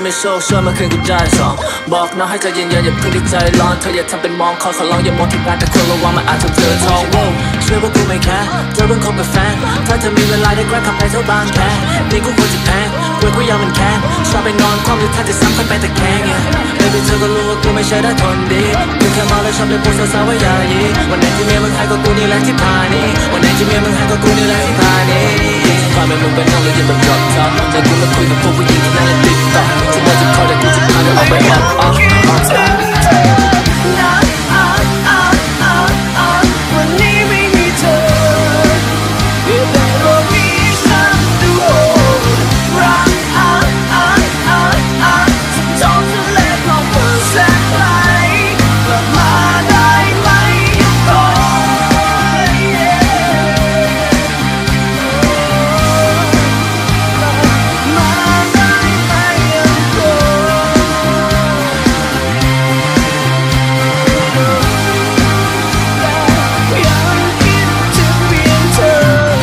[SPEAKER 10] ไม่โชคช่วยมาคืนกูได้สองบอกน้องให้ใจเย็นๆอย่าเพิ่งดีใจร้อนเธออย่าทำเป็นมองขอร้องอย่ามองที่การแต่ควรระวังมันอาจทำเธอท้องโว้เชื่อว่ากูไม่แคร์เธอเพิ่งคบกับแฟนถ้าเธอมีเวลาได้แกล้งขับไปเท่าบางแคนี่กูควรจะแพงเว้ยกูยังมันแค้นชอบไปนอนคว่ำหรือถ้าจะซ้ำค่อยไปตะแคงBaby เธอก็รู้ว่ากูไม่ใช่ได้ทนดีกูแค่เมาแล้วชอบเลยพูดสาวๆว่าอย่ายีวันไหนที่เมียมึงหายก็กูนี่แหละที่พานี่วันไหนที่เมียมึงหายก็กูนี่แหละที่พานี่ความเป็นมึงเป็นน้องเลยยืนบนรถท็อปแต่กูมาคุยกับพวกผู้หญิงที่นั่งเล่นติ๊กต็อกที่ว่าจะคอยแต่กูจะพาเธอออกไปออก
[SPEAKER 9] วันนี้ไม่มีเธอแต่โลกนี้ฉันดูโหดร้ายท้องทะเลของเธอแสนไกลกลับมาได้ไหมโอ้ยมาได้ไหมโอ้ยังคิดถึงเพียงเธอ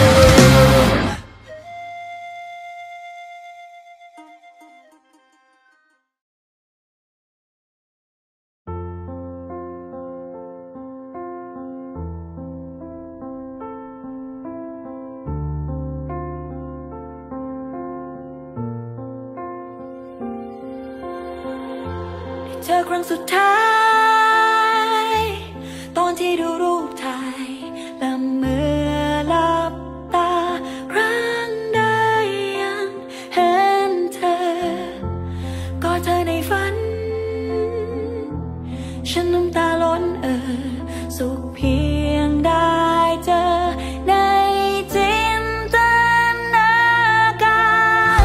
[SPEAKER 9] เจอครั้งสุดท้ายตอนที่ดูรูปถ่ายและเมื่อหลับตาครั้งใดยังเห็นเธอกอดเธอในฝันฉันน้ำตาล้นสุขเพียงได้เจอในจินตนาการ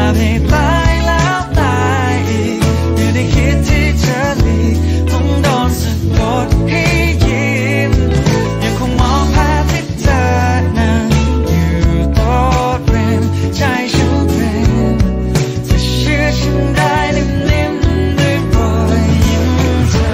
[SPEAKER 5] บให้ตายแล้วตายอีกอย่าได้คิดที่จะหลีกต้องโดนสะกดให้ยิ้มยังคงมองภาพที่เธอนั่งอยู่โต๊ะเรียนใจฉันเป็นจะเชื่อฉันได้นิ่มๆด้วยรอยยิ้มเธอ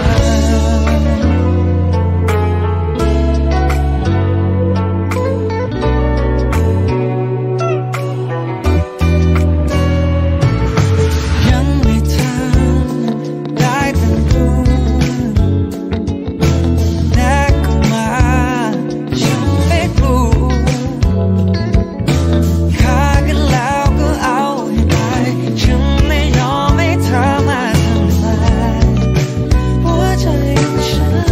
[SPEAKER 5] ยังไม่ทันได้เป็นผู้แรกก็มาฉันไม่กลัวฆ่ากันแล้วก็เอาให้ตายฉันไม่ยอมให้เธอมาทำลายหัวใจของฉัน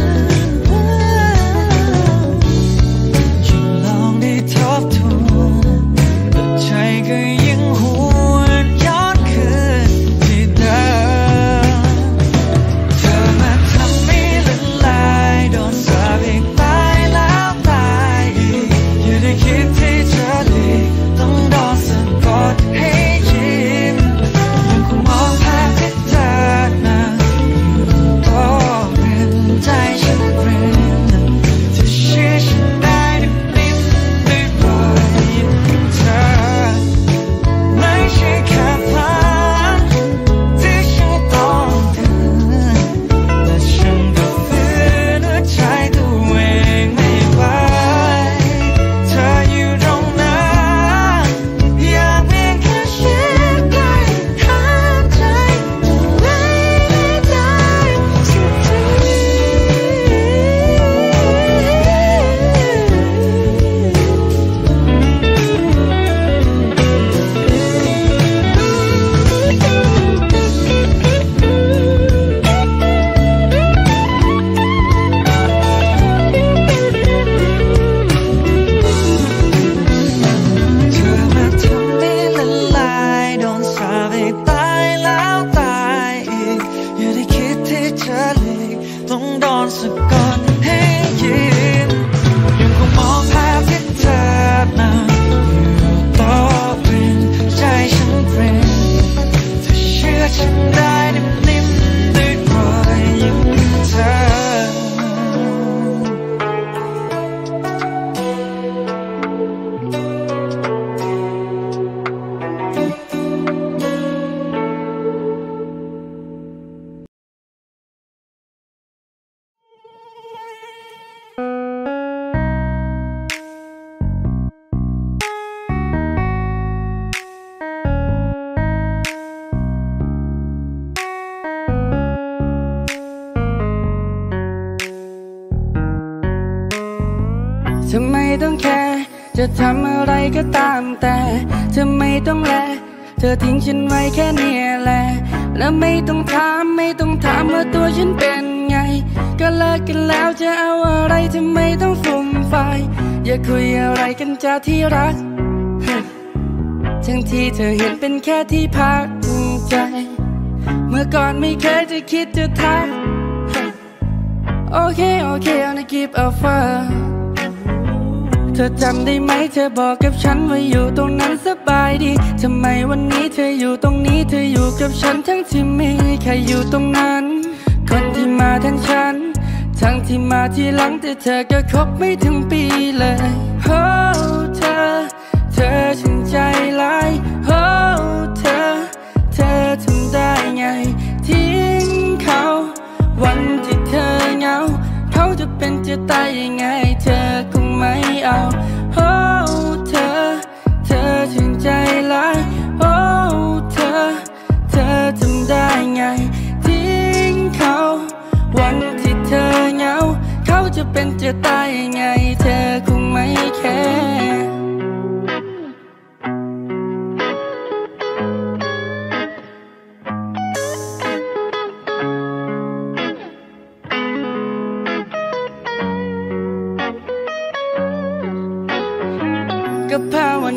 [SPEAKER 5] ฉันลองได้ทบทวนแต่ใจก็ยังหวนย้อนคืนที่เดิมเธอมาทำให้ละลายโดนสาปให้ตายแล้วตายอีกอย่าได้คิดที่จะหลีกต้องโดนสะกดให้ยิ้มยังคงมองภาพที่เธอนั่งอยู่โต๊ะเรียนใจฉันเปลี่ยนจะเชื่อฉันได้นิ่มๆด้วยรอยยิ้มเธอไม่ใช่แค่ฝันที่ฉันต้องการและฉันก็ฝืนหัวใจตัวเองไม่ไหวเธออยู่ตรงนั้นอยากเพียงแค่ชิดใกล้หายใจไม่ได้สักทีเธอมาทำให้ละลายโดนสาปให้ตายแล้วตายอีกอย่าได้คิดที่จะหลีกต้องโดนสะกดให้ยิ้มยังคงมองภาพที่เธอนั่งอยู่โต๊ะเรียนใจฉันเปลี่ยนจะเชื่อฉันได้นิ่มๆด้วยรอยยิ้มเธอ
[SPEAKER 11] ทำไมต้องแคร์จะทำอะไรก็ตามแต่เธอไม่ต้องแลเธอทิ้งฉันไว้แค่นี้แหละแล้วไม่ต้องถามว่าตัวฉันเป็นไงก็เลิกกันแล้วจะเอาอะไรทำไมต้องฟุ่มไฟอย่าคุยอะไรกันจ้าที่รักทั้งที่เธอเห็นเป็นแค่ที่พักใจเมื่อก่อนไม่เคยจะคิดจะทักโอเคI'll keep offerเธอจำได้ไหมเธอบอกกับฉันว่าอยู่ตรงนั้นสบายดีทำไมวันนี้เธออยู่ตรงนี้เธออยู่กับฉันทั้งที่ไม่ใครอยู่ตรงนั้นคนที่มาแทนฉันทั้งที่มาทีหลังแต่เธอก็คบไม่ถึงปีเลยโอ้เธอฉันใจร้ายโอ้เธอทำได้ไงทิ้งเขาวันที่เธอเหงาเขาจะเป็นจะตายยังไงเธอคงไม่เอาโอ้เธอฉันใจร้ายโอ้เธอทำได้ไงทิ้งเขาวันที่เธอเหงาเขาจะเป็นจะตายยังไงเธอคงไม่แคร์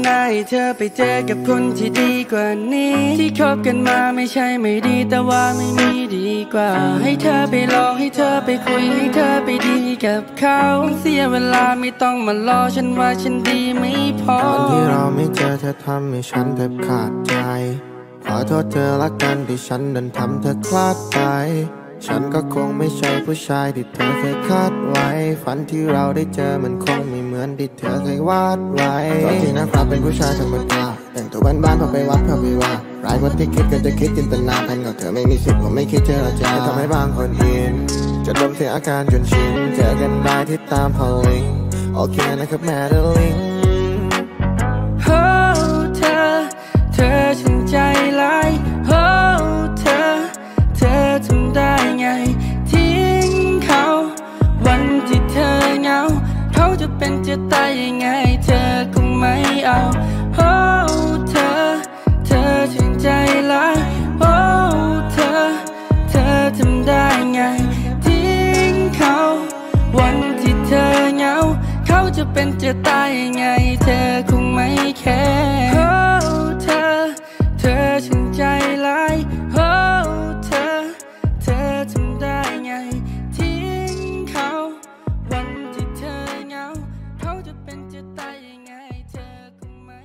[SPEAKER 11] หน้าให้เธอไปเจอกับคนที่ดีกว่านี้ที่คบกันมาไม่ใช่ไม่ดีแต่ว่าไม่มีดีกว่าให้เธอไปลองให้เธอไปคุยให้เธอไปดีกับเขาเสียเวลาไม่ต้องมารอฉันว่าฉันดีไม่พอ
[SPEAKER 12] ตอนที่เราไม่เจอเธอทำให้ฉันแทบขาดใจขอโทษเธอละกันที่ฉันดันทำเธอคลาดไปฉันก็คงไม่ใช่ผู้ชายที่เธอเคยคาดไว้ฝันที่เราได้เจอมันคงไม่เหมือนที่เธอเคยวาดไว้ตอนที่นะครับเป็นผู้ชายธรรมดาแต่งตัวบ้านๆพอไปวัดพอไปว่าร้ายกว่าที่คิดก็จะคิดจินตนาการกับเธอไม่มีสิทธิ์ผมไม่คิดเจอจะทำให้บางคนอินจะดมเสียอาการจนชินเจอกันได้ที่ตามพอลิงโอเคนะครับแม่เดอร์ลิง
[SPEAKER 11] โอ้เธอฉันใจร้ายโอ้เธอทำได้ไงทิ้งเขาวันที่เธอเหงาเขาจะเป็นจะตายยังไงเธอคงไม่เอาโอ้เธอฉันใจร้ายโอ้เธอทำได้ไงทิ้งเขาวันที่เธอเหงาเขาจะเป็นจะตายยังไงเธอคงไม่แคร์โอ้เธอฉันใจร้ายโอ้เธอทำได้ไงทิ้งเขาวันที่เธอเหงาเขาจะเป็นจะตายยังไงเธอคงไม่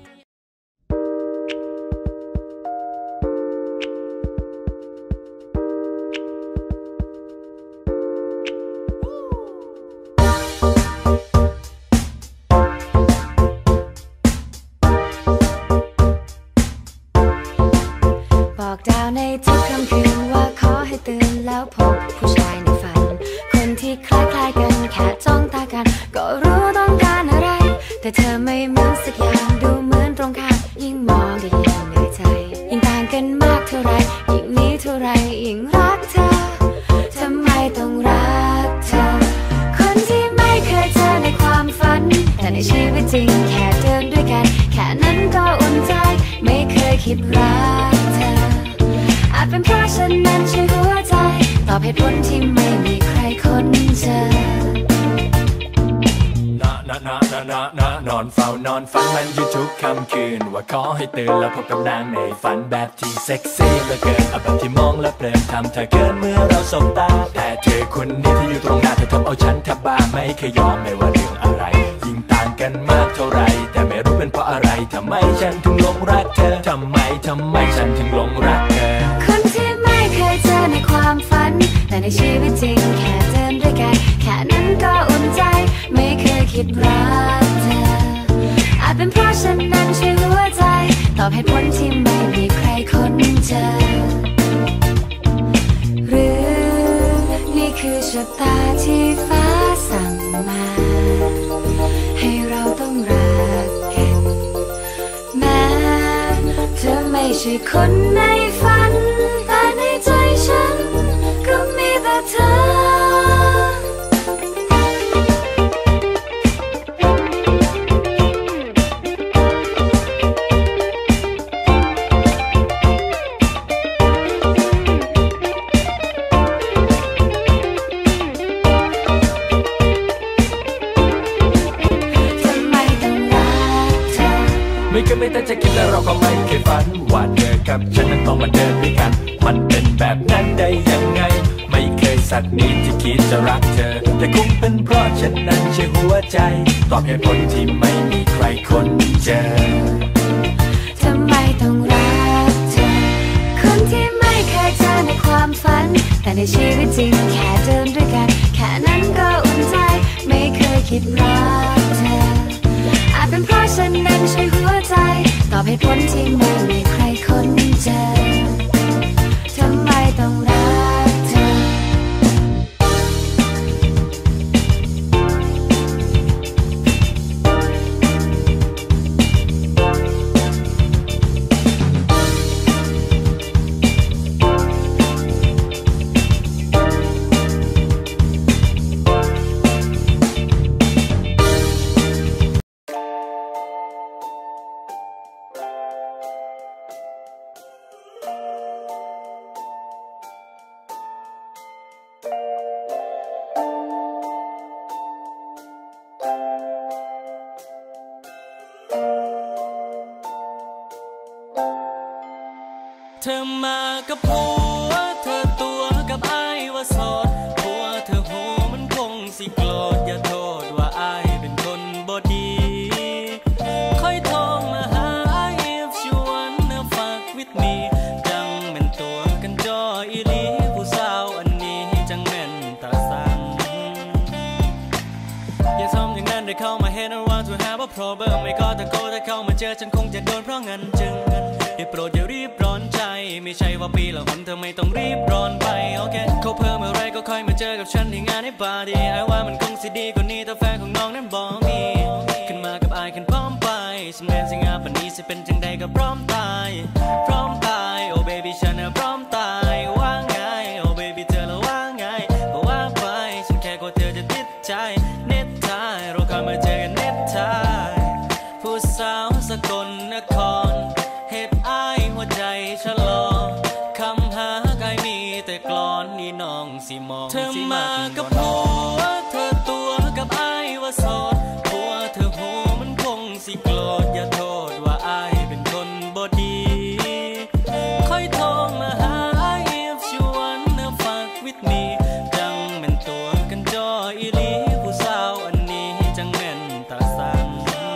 [SPEAKER 3] บอกดาวในทุกค่ำคืนว่าขอให้ตื่นแล้วพบผู้ชายในฝันคนที่คล้ายๆกันแค่จ้องตากันก็รู้ต้องการอะไรแต่เธอไม่เหมือนสักอย่างดูเหมือนตรงข้ามยิ่งมองก็ยิ่งเหนื่อยใจยิ่งต่างกันมากเท่าไรยิ่งนี้เท่าไรยิ่งรักเธอทำไมต้องรักเธอคนที่ไม่เคยเจอในความฝันแต่ในชีวิตจริงแค่เดินด้วยกันแค่นั้นก็อุ่นใจไม่เคยคิดรักเธออาจเป็นเพราะฉันนั้นใช่หัวใจตอบเหตุผลที่ไม่มีใครค้นเจอนอนเฝ้านอนฝันมันอยู่ทุกค่ำคืนว่าขอให้ตื่นแล้วพบกับนางในฝันแบบที่เซ็กซี่เหลือเกินแบบที่มองแล้วเพลินทำเธอเกินเมื่อเราสบตาแต่เธอคนนี้ที่อยู่ตรงหน้าเธอทำเอาฉันแทบบ้าไม่เคยยอมไม่ว่าเรื่องอะไรยิ่งต่างกันมากเท่าไรแต่ไม่รู้เป็นเพราะอะไรทำไมฉันถึงหลงรักเธอทำไมฉันถึงหลงรักเธอคนที่ไม่เคยเจอในความฝันแต่ในชีวิตจริงแค่เดินด้วยกันแค่นั้นก็อุ่นใจไม่เคยคิดรักเธออาจเป็นเพราะฉันนั้นใช่หัวใจตอบเหตุผลที่ไม่มีใครค้นเจอหรือนี่คือชะตาที่ฟ้าสั่งมาให้เราต้องรักกันแม้เธอไม่ใช่คนในฝันแต่ในใจฉันก็มีแต่เธอไม่แต่จะคิดแล้วเราก็ไม่เคยฝันว่าเธอกับฉันนั้นต้องมาเดินด้วยกันมันเป็นแบบนั้นได้ยังไงไม่เคยสักนิดที่คิดจะรักเธอแต่คงเป็นเพราะฉันนั้นใช่หัวใจตอบเหตุผลที่ไม่มีใครค้นเจอทำไมต้องรักเธอคนที่ไม่เคยเจอในความฝันแต่ในชีวิตจริงแค่เดินด้วยกันแค่นั้นก็อุ่นใจไม่เคยคิดรักเธออาจเป็นเพราะฉันนั้นใช่หัวใจตอบเหตุผลที่ไม่มีใครค้นเจอทำไมต้องรักเธอ
[SPEAKER 10] เธอมากับผัวเธอตัวกับไอ้ว่าโสดผัวเธอโหมันคงสิโกรธอย่าโทษว่าไอ้เป็นคนบ่ดีค่อยโทรมาหา if you wanna fuck with me จังแม่นตัวกันจออีหลีผู้สาวอันนี้จังแม่นตาสังอย่าทำอย่างนั้นได้เข้ามาเห็นว่า to have a problem ไม่ก็ตะโกนถ้าเข้ามาเจอฉันคงจะโดนเพราะงั้นจึงได้โปรดอย่ารีบร้อนใจไม่ใช่ว่าปีละหนเธอไม่ต้องรีบร้อนไปโอเคเขาเพิ่มอะไรก็ค่อยมาเจอกับฉันที่งานในบาร์ดี้ไอ้ว่ามันคงสิดีกว่านี้แต่แฟนของน้องนั้นบอกมีขึ้นมากับไอ้ขึ้นพร้อมไปฉันแมนสิงาปันนี้สิเป็นจังใดก็พร้อมตายพร้อมตายโอ้เบบี้ฉันน่ะพร้อมตายว่าไงโอ้เบบี้เธอละว่าไงก็ว่าไปฉันแค่กลัวเธอจะติดใจเน็ตไทยเราค่อยมาเจอกันเน็ตไทยผู้สาวสกลนครเหตุอ้ายหัวใจชะลอคำหาไกมีแต่กลอนนี่น้องสิมองเธอมากับผัวเธอตัวกับอ้ายว่าโสดผัวเธอโหมันคงสิโกรธอย่าโทษว่าอ้ายเป็นคนบ่ดีค่อยโทรมาหา if you wanna fuck with me จังแม่นตัวกันจออีหลีผู้สาวอันนี้จังแม่นตาสัง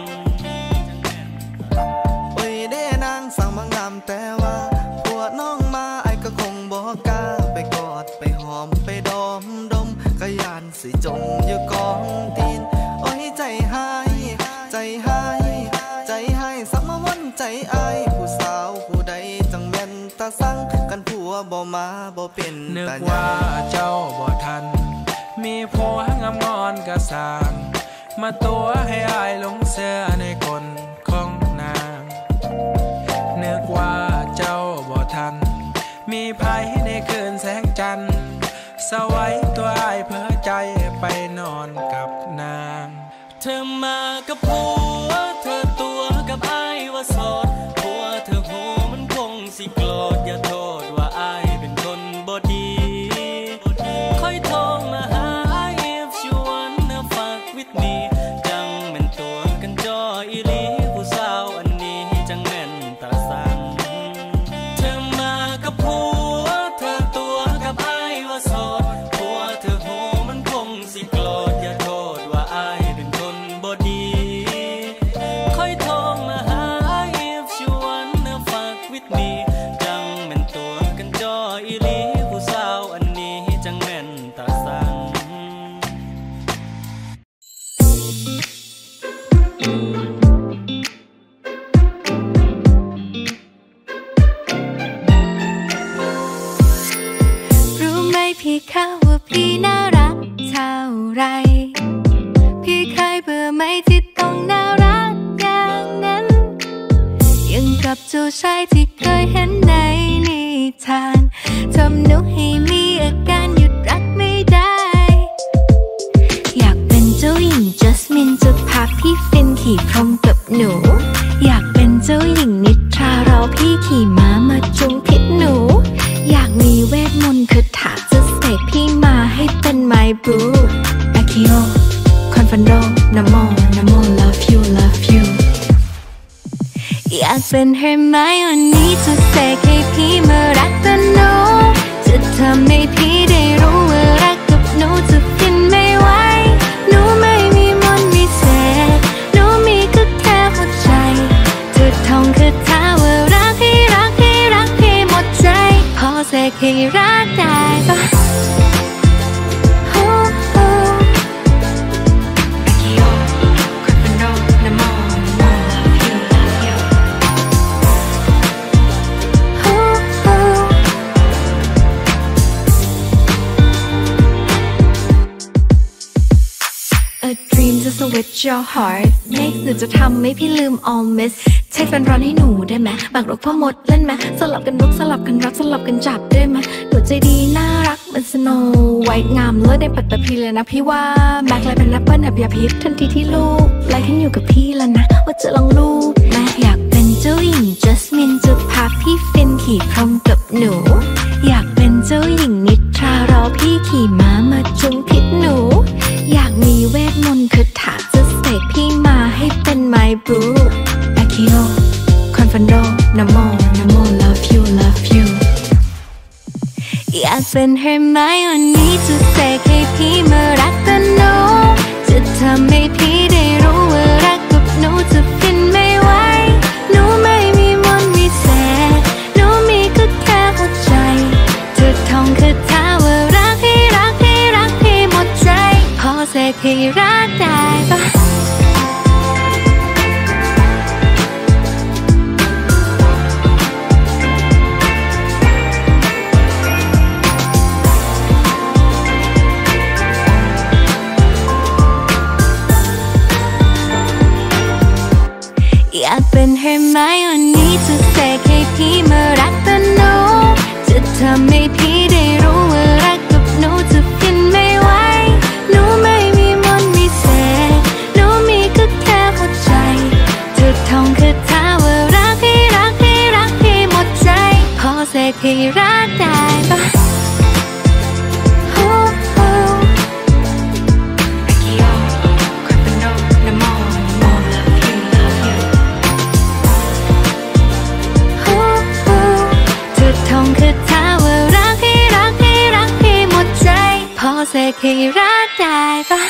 [SPEAKER 9] สั่งมางามแต่ว่าผัวน้องมาไอ้ก็คงบอกกล้าไปกอดไปหอมไปดมก็ยานสิจมอยู่กองตีนโอ้ยใจหายใจหายใจหายสักมาวันใจไอ้ผู้สาวผู้ใดจังแม่นตาสั่งกันผัวบ่มาบ่เป็น
[SPEAKER 6] นึกว่าเจ้าบ่ทันมีผัวงามงอนกะสร้างมาตัวให้อ้ายหลงเสื้อในคนของนางนึกว่าเจ้าบ่ทันมีภัยในคืนแสงจันทร์สวัยตัวอ้ายเพ้อใจไปนอนกับนาง
[SPEAKER 10] เธอมากับผัวเธอตัวกับอ้ายว่าโสดผัวเธอโหมันคงสิโกรธอย่าโทษว่าอ้ายเป็นคนบ่ดีค่อยโทรมาหา if you wanna fuck with me จังแม่นตัวกันจออีหลีผู้สาวอันนี้จังแม่นตาสังเธอมากับผัวเธอตัวกับอ้ายว่าโสดผัวเธอโหมันคงสิโกรธอย่าโทษว่าอ้ายเป็นคนบ่ดีค่อยโทรมาหา if you wanna fuck with me จังแม่นตัวกันจออีหลีผู้สาวอันนี้จังแม่นตาสัง
[SPEAKER 3] พี่เขาว่าพี่น่ารักเท่าไรพี่เคยเบื่อไหมที่ต้องน่ารักอย่างนั้นยังกับเจ้าชายที่เคยเห็นในนิทานทำหนูให้มีอาการหยุดรักไม่ได้อยากเป็นเจ้าหญิงจัสมินจะพาพี่ฟินขี่พรมกับหนูอยากเป็นเจ้าหญิงนิทรารอพี่ขี่ม้ามาจุงพิษหนูอยากมีเวทมนต์คาถาจะเสกพี่มาให้เป็น my boo อาคิโอคอนฟันโดนะโมนะโม love you love you อยากเป็นเฮอร์ไมโอนี่จะเสกให้พี่มารักกันหนูจะทำให้พี่ได้รู้ว่ารักกับหนูจะฟินไม่ไหวหนูไม่มีมนต์วิเศษหนูมีก็แค่หัวใจจะท่องคาถาว่ารักให้รักให้รักให้หมดใจพอเสกให้รักได้ปะSwitch your heart Next หนูจะทำให้พี่ลืม all miss เช็คฟันร้อนให้หนูได้ไหมบักรกพ่อมดเล่นไหมสลับกันลุกสลับกันรักสลับกันจับได้ไหมหนูใจดีน่ารักเหมือนสโนว์ไวท์งามเลิศในปัตตภีเลยนะพี่ว่าแม็กเลยเป็นแอปเปิ้ลแบบยาพิษทันทีที่ลูกไล่ขึ้นอยู่กับพี่แล้วนะว่าจะลองลูกแม่อยากเป็นเจ้าหญิงจัสมินจะพาพี่ฟินขี่พรมกับหนูอยากเป็นเจ้าหญิงนิทรารอพี่ขี่ม้ามาจุงพิษหนูอยากมีเวทมนต์คาถาจะเสกพี่มาให้เป็น my boo อาคิโอคอนฟันโดนะโมนะโม love you love you เป็นให้ไหมวันนี้จะเสกให้พี่มารักกันหนูจะทำให้พี่ได้รู้ว่ารักกับหนูจะฟินไม่ไหวหนูไม่มีมนต์วิเศษหนูมีก็แค่หัวใจเธอท่องคาถาว่ารักให้รักให้รักให้หมดใจพอเสกให้รักได้ปะอยากเป็นให้ไหมวันนี้จะเสกให้พี่มารักกันหนูจะทำให้พี่ได้รู้ว่ารักกับหนูจะฟินไม่ไหวหนูไม่มีมนต์วิเศษหนูมีก็แค่หัวใจเธอท่องคาถาว่ารักให้รักให้รักให้หมดใจพอเสกให้รักได้ปะเสกให้รักได้ปะ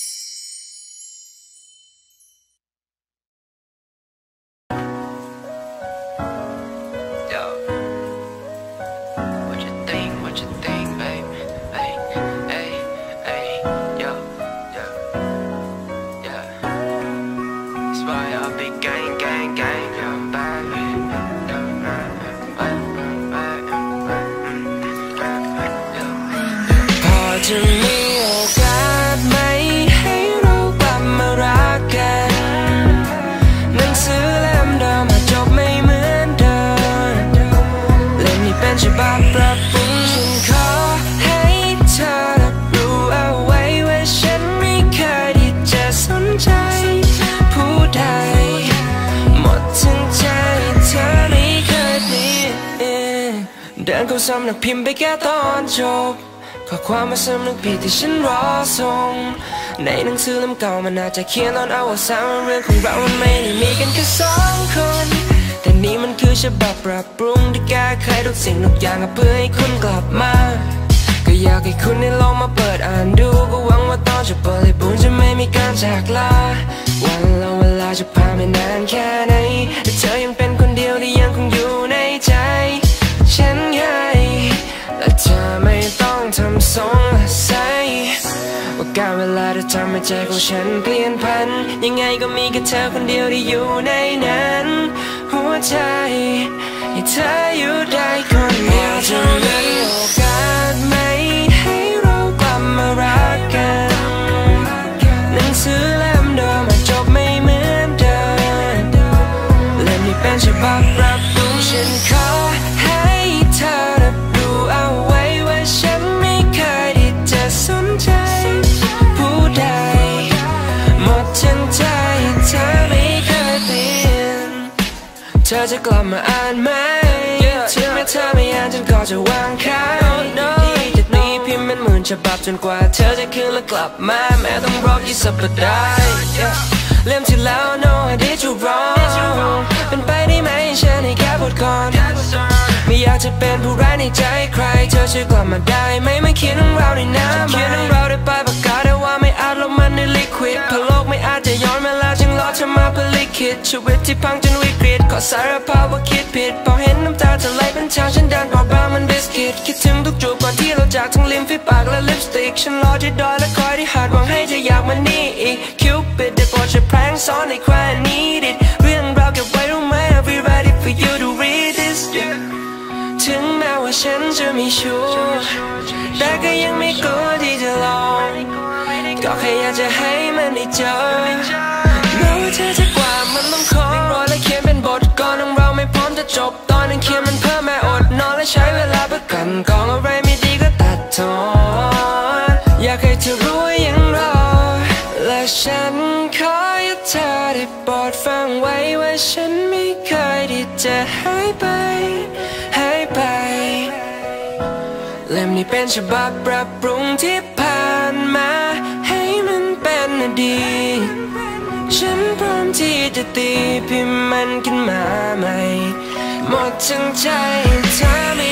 [SPEAKER 9] จะมีโอกาสไหมให้เรากลับมารักกันหนังสือเล่มเดิมจบไม่เหมือนเดิมเล่มนี้เป็นฉบับปรับปรุงฉันขอให้เธอรับรู้เอาไว้ว่าฉันไม่เคยที่จะสนใจผู้ใดหมดทั้งใจเธอไม่เคยเปลี่ยนเดินเข้าสำนักพิมพ์ไปแค่ตอนจบข้อความมาสำนึกผิดที่ฉันรอส่งในหนังสือเล่มเก่ามันอาจจะเขียนตอนอวสานเรื่องของเรามันไม่ได้มีกันแค่2 คนแต่นี่มันคือฉบับปรับปรุงที่แก้ไขทุกสิ่งทุกอย่างเพื่อให้คุณกลับมาก็อยากให้คุณได้ลองมาเปิดอ่านดูก็หวังว่าตอนจะบริบูรณ์จะไม่มีการจากลาวันและเวลาจะผ่านไปนานแค่ไหนแต่เธอยังเป็นคนเดียวที่ยังคงอยู่ในใจฉันไงและเธอไม่ต้องทำทรงและใส่ว่าการเวลาจะทำให้ใจของฉันเปลี่ยนพันยังไงก็มีแค่เธอคนเดียวที่อยู่ในนั้นหัวใจให้เธออยู่ได้คนเดียวจะมีโอกาสไหมให้เรากลับมารักกันหนังสือเล่มเดิมจบไม่เหมือนเดิมเล่มนี้เป็นฉบับปรับปรุงฉันขอให้เธอรับรู้เอาไว้ว่าฉันไม่เคยที่จะสนใจผู้ใดหมดทั้งใจเธอไม่เคยเปลี่ยนเธอจะกลับมาอ่านไหมถึงแม้เธอไม่อ่านฉันก็จะวางขายที่จะนี้พิมพ์เป็นหมื่นฉบับจนกว่าเธอจะคืนและกลับมาแม้ต้องรอกี่สัปดาห์เล่มที่แล้ว no I did you wrong เป็นไปได้ไหมฉันให้แค่บทก่อนไม่อยากจะเป็นผู้ร้ายในใจใครเธอช่วยกลับมาได้ไหมไม่เขียนเรื่องราวในน้ำเขียนเรื่องราวด้วยปากกาแต่ว่าไม่อาจลงมันในลิควิดเพราะโลกไม่อาจจะย้อนเวลาจึงรอเธอมาเพื่อลิขิตชีวิตที่พังจนวิกฤตขอสารภาพว่าคิดผิดพอเห็นน้ำตาจะไหลเป็นทางฉันดันบอกบ้างมันบิสกิตคิดถึงทุกจูบก่อนที่เราจากทั้งลิ้มฝีปากและลิปสติกฉันรอที่ดอยและคอยที่หาดหวังให้เธออยากมานี่อีกคิวปิดได้โปรดช่วยแพร่งซ้อนในใครนี้ดิเรื่องราวเก็บไว้รู้ไหม I'll be ready for you to read this ถึงแม้ว่าฉันจะไม่ชัวร์แต่ก็ยังไม่กลัวที่จะลองก็แค่อยากจะให้มันได้เจอแม้ว่าเธอจะกว่ามันต้องขอรอและเขียนเป็นบทก่อนของเราไม่พร้อมจะจบตอนนั้นเขียนมันเพิ่มแม่อดนอนและใช้เวลาเพื่อกันกองอะไรไม่ดีก็ตัดทอนอยากให้เธอรู้ว่ายังรอและฉันขอให้เธอได้โปรดฟังไว้ว่าฉันไม่เคยที่จะหายไปเล่มนี้เป็นฉบับปรับปรุงที่ผ่านมาให้มันเป็นอดีตฉันพร้อมที่จะตีพิมพ์มันขึ้นมาใหม่หมดทั้งใจเธอไม่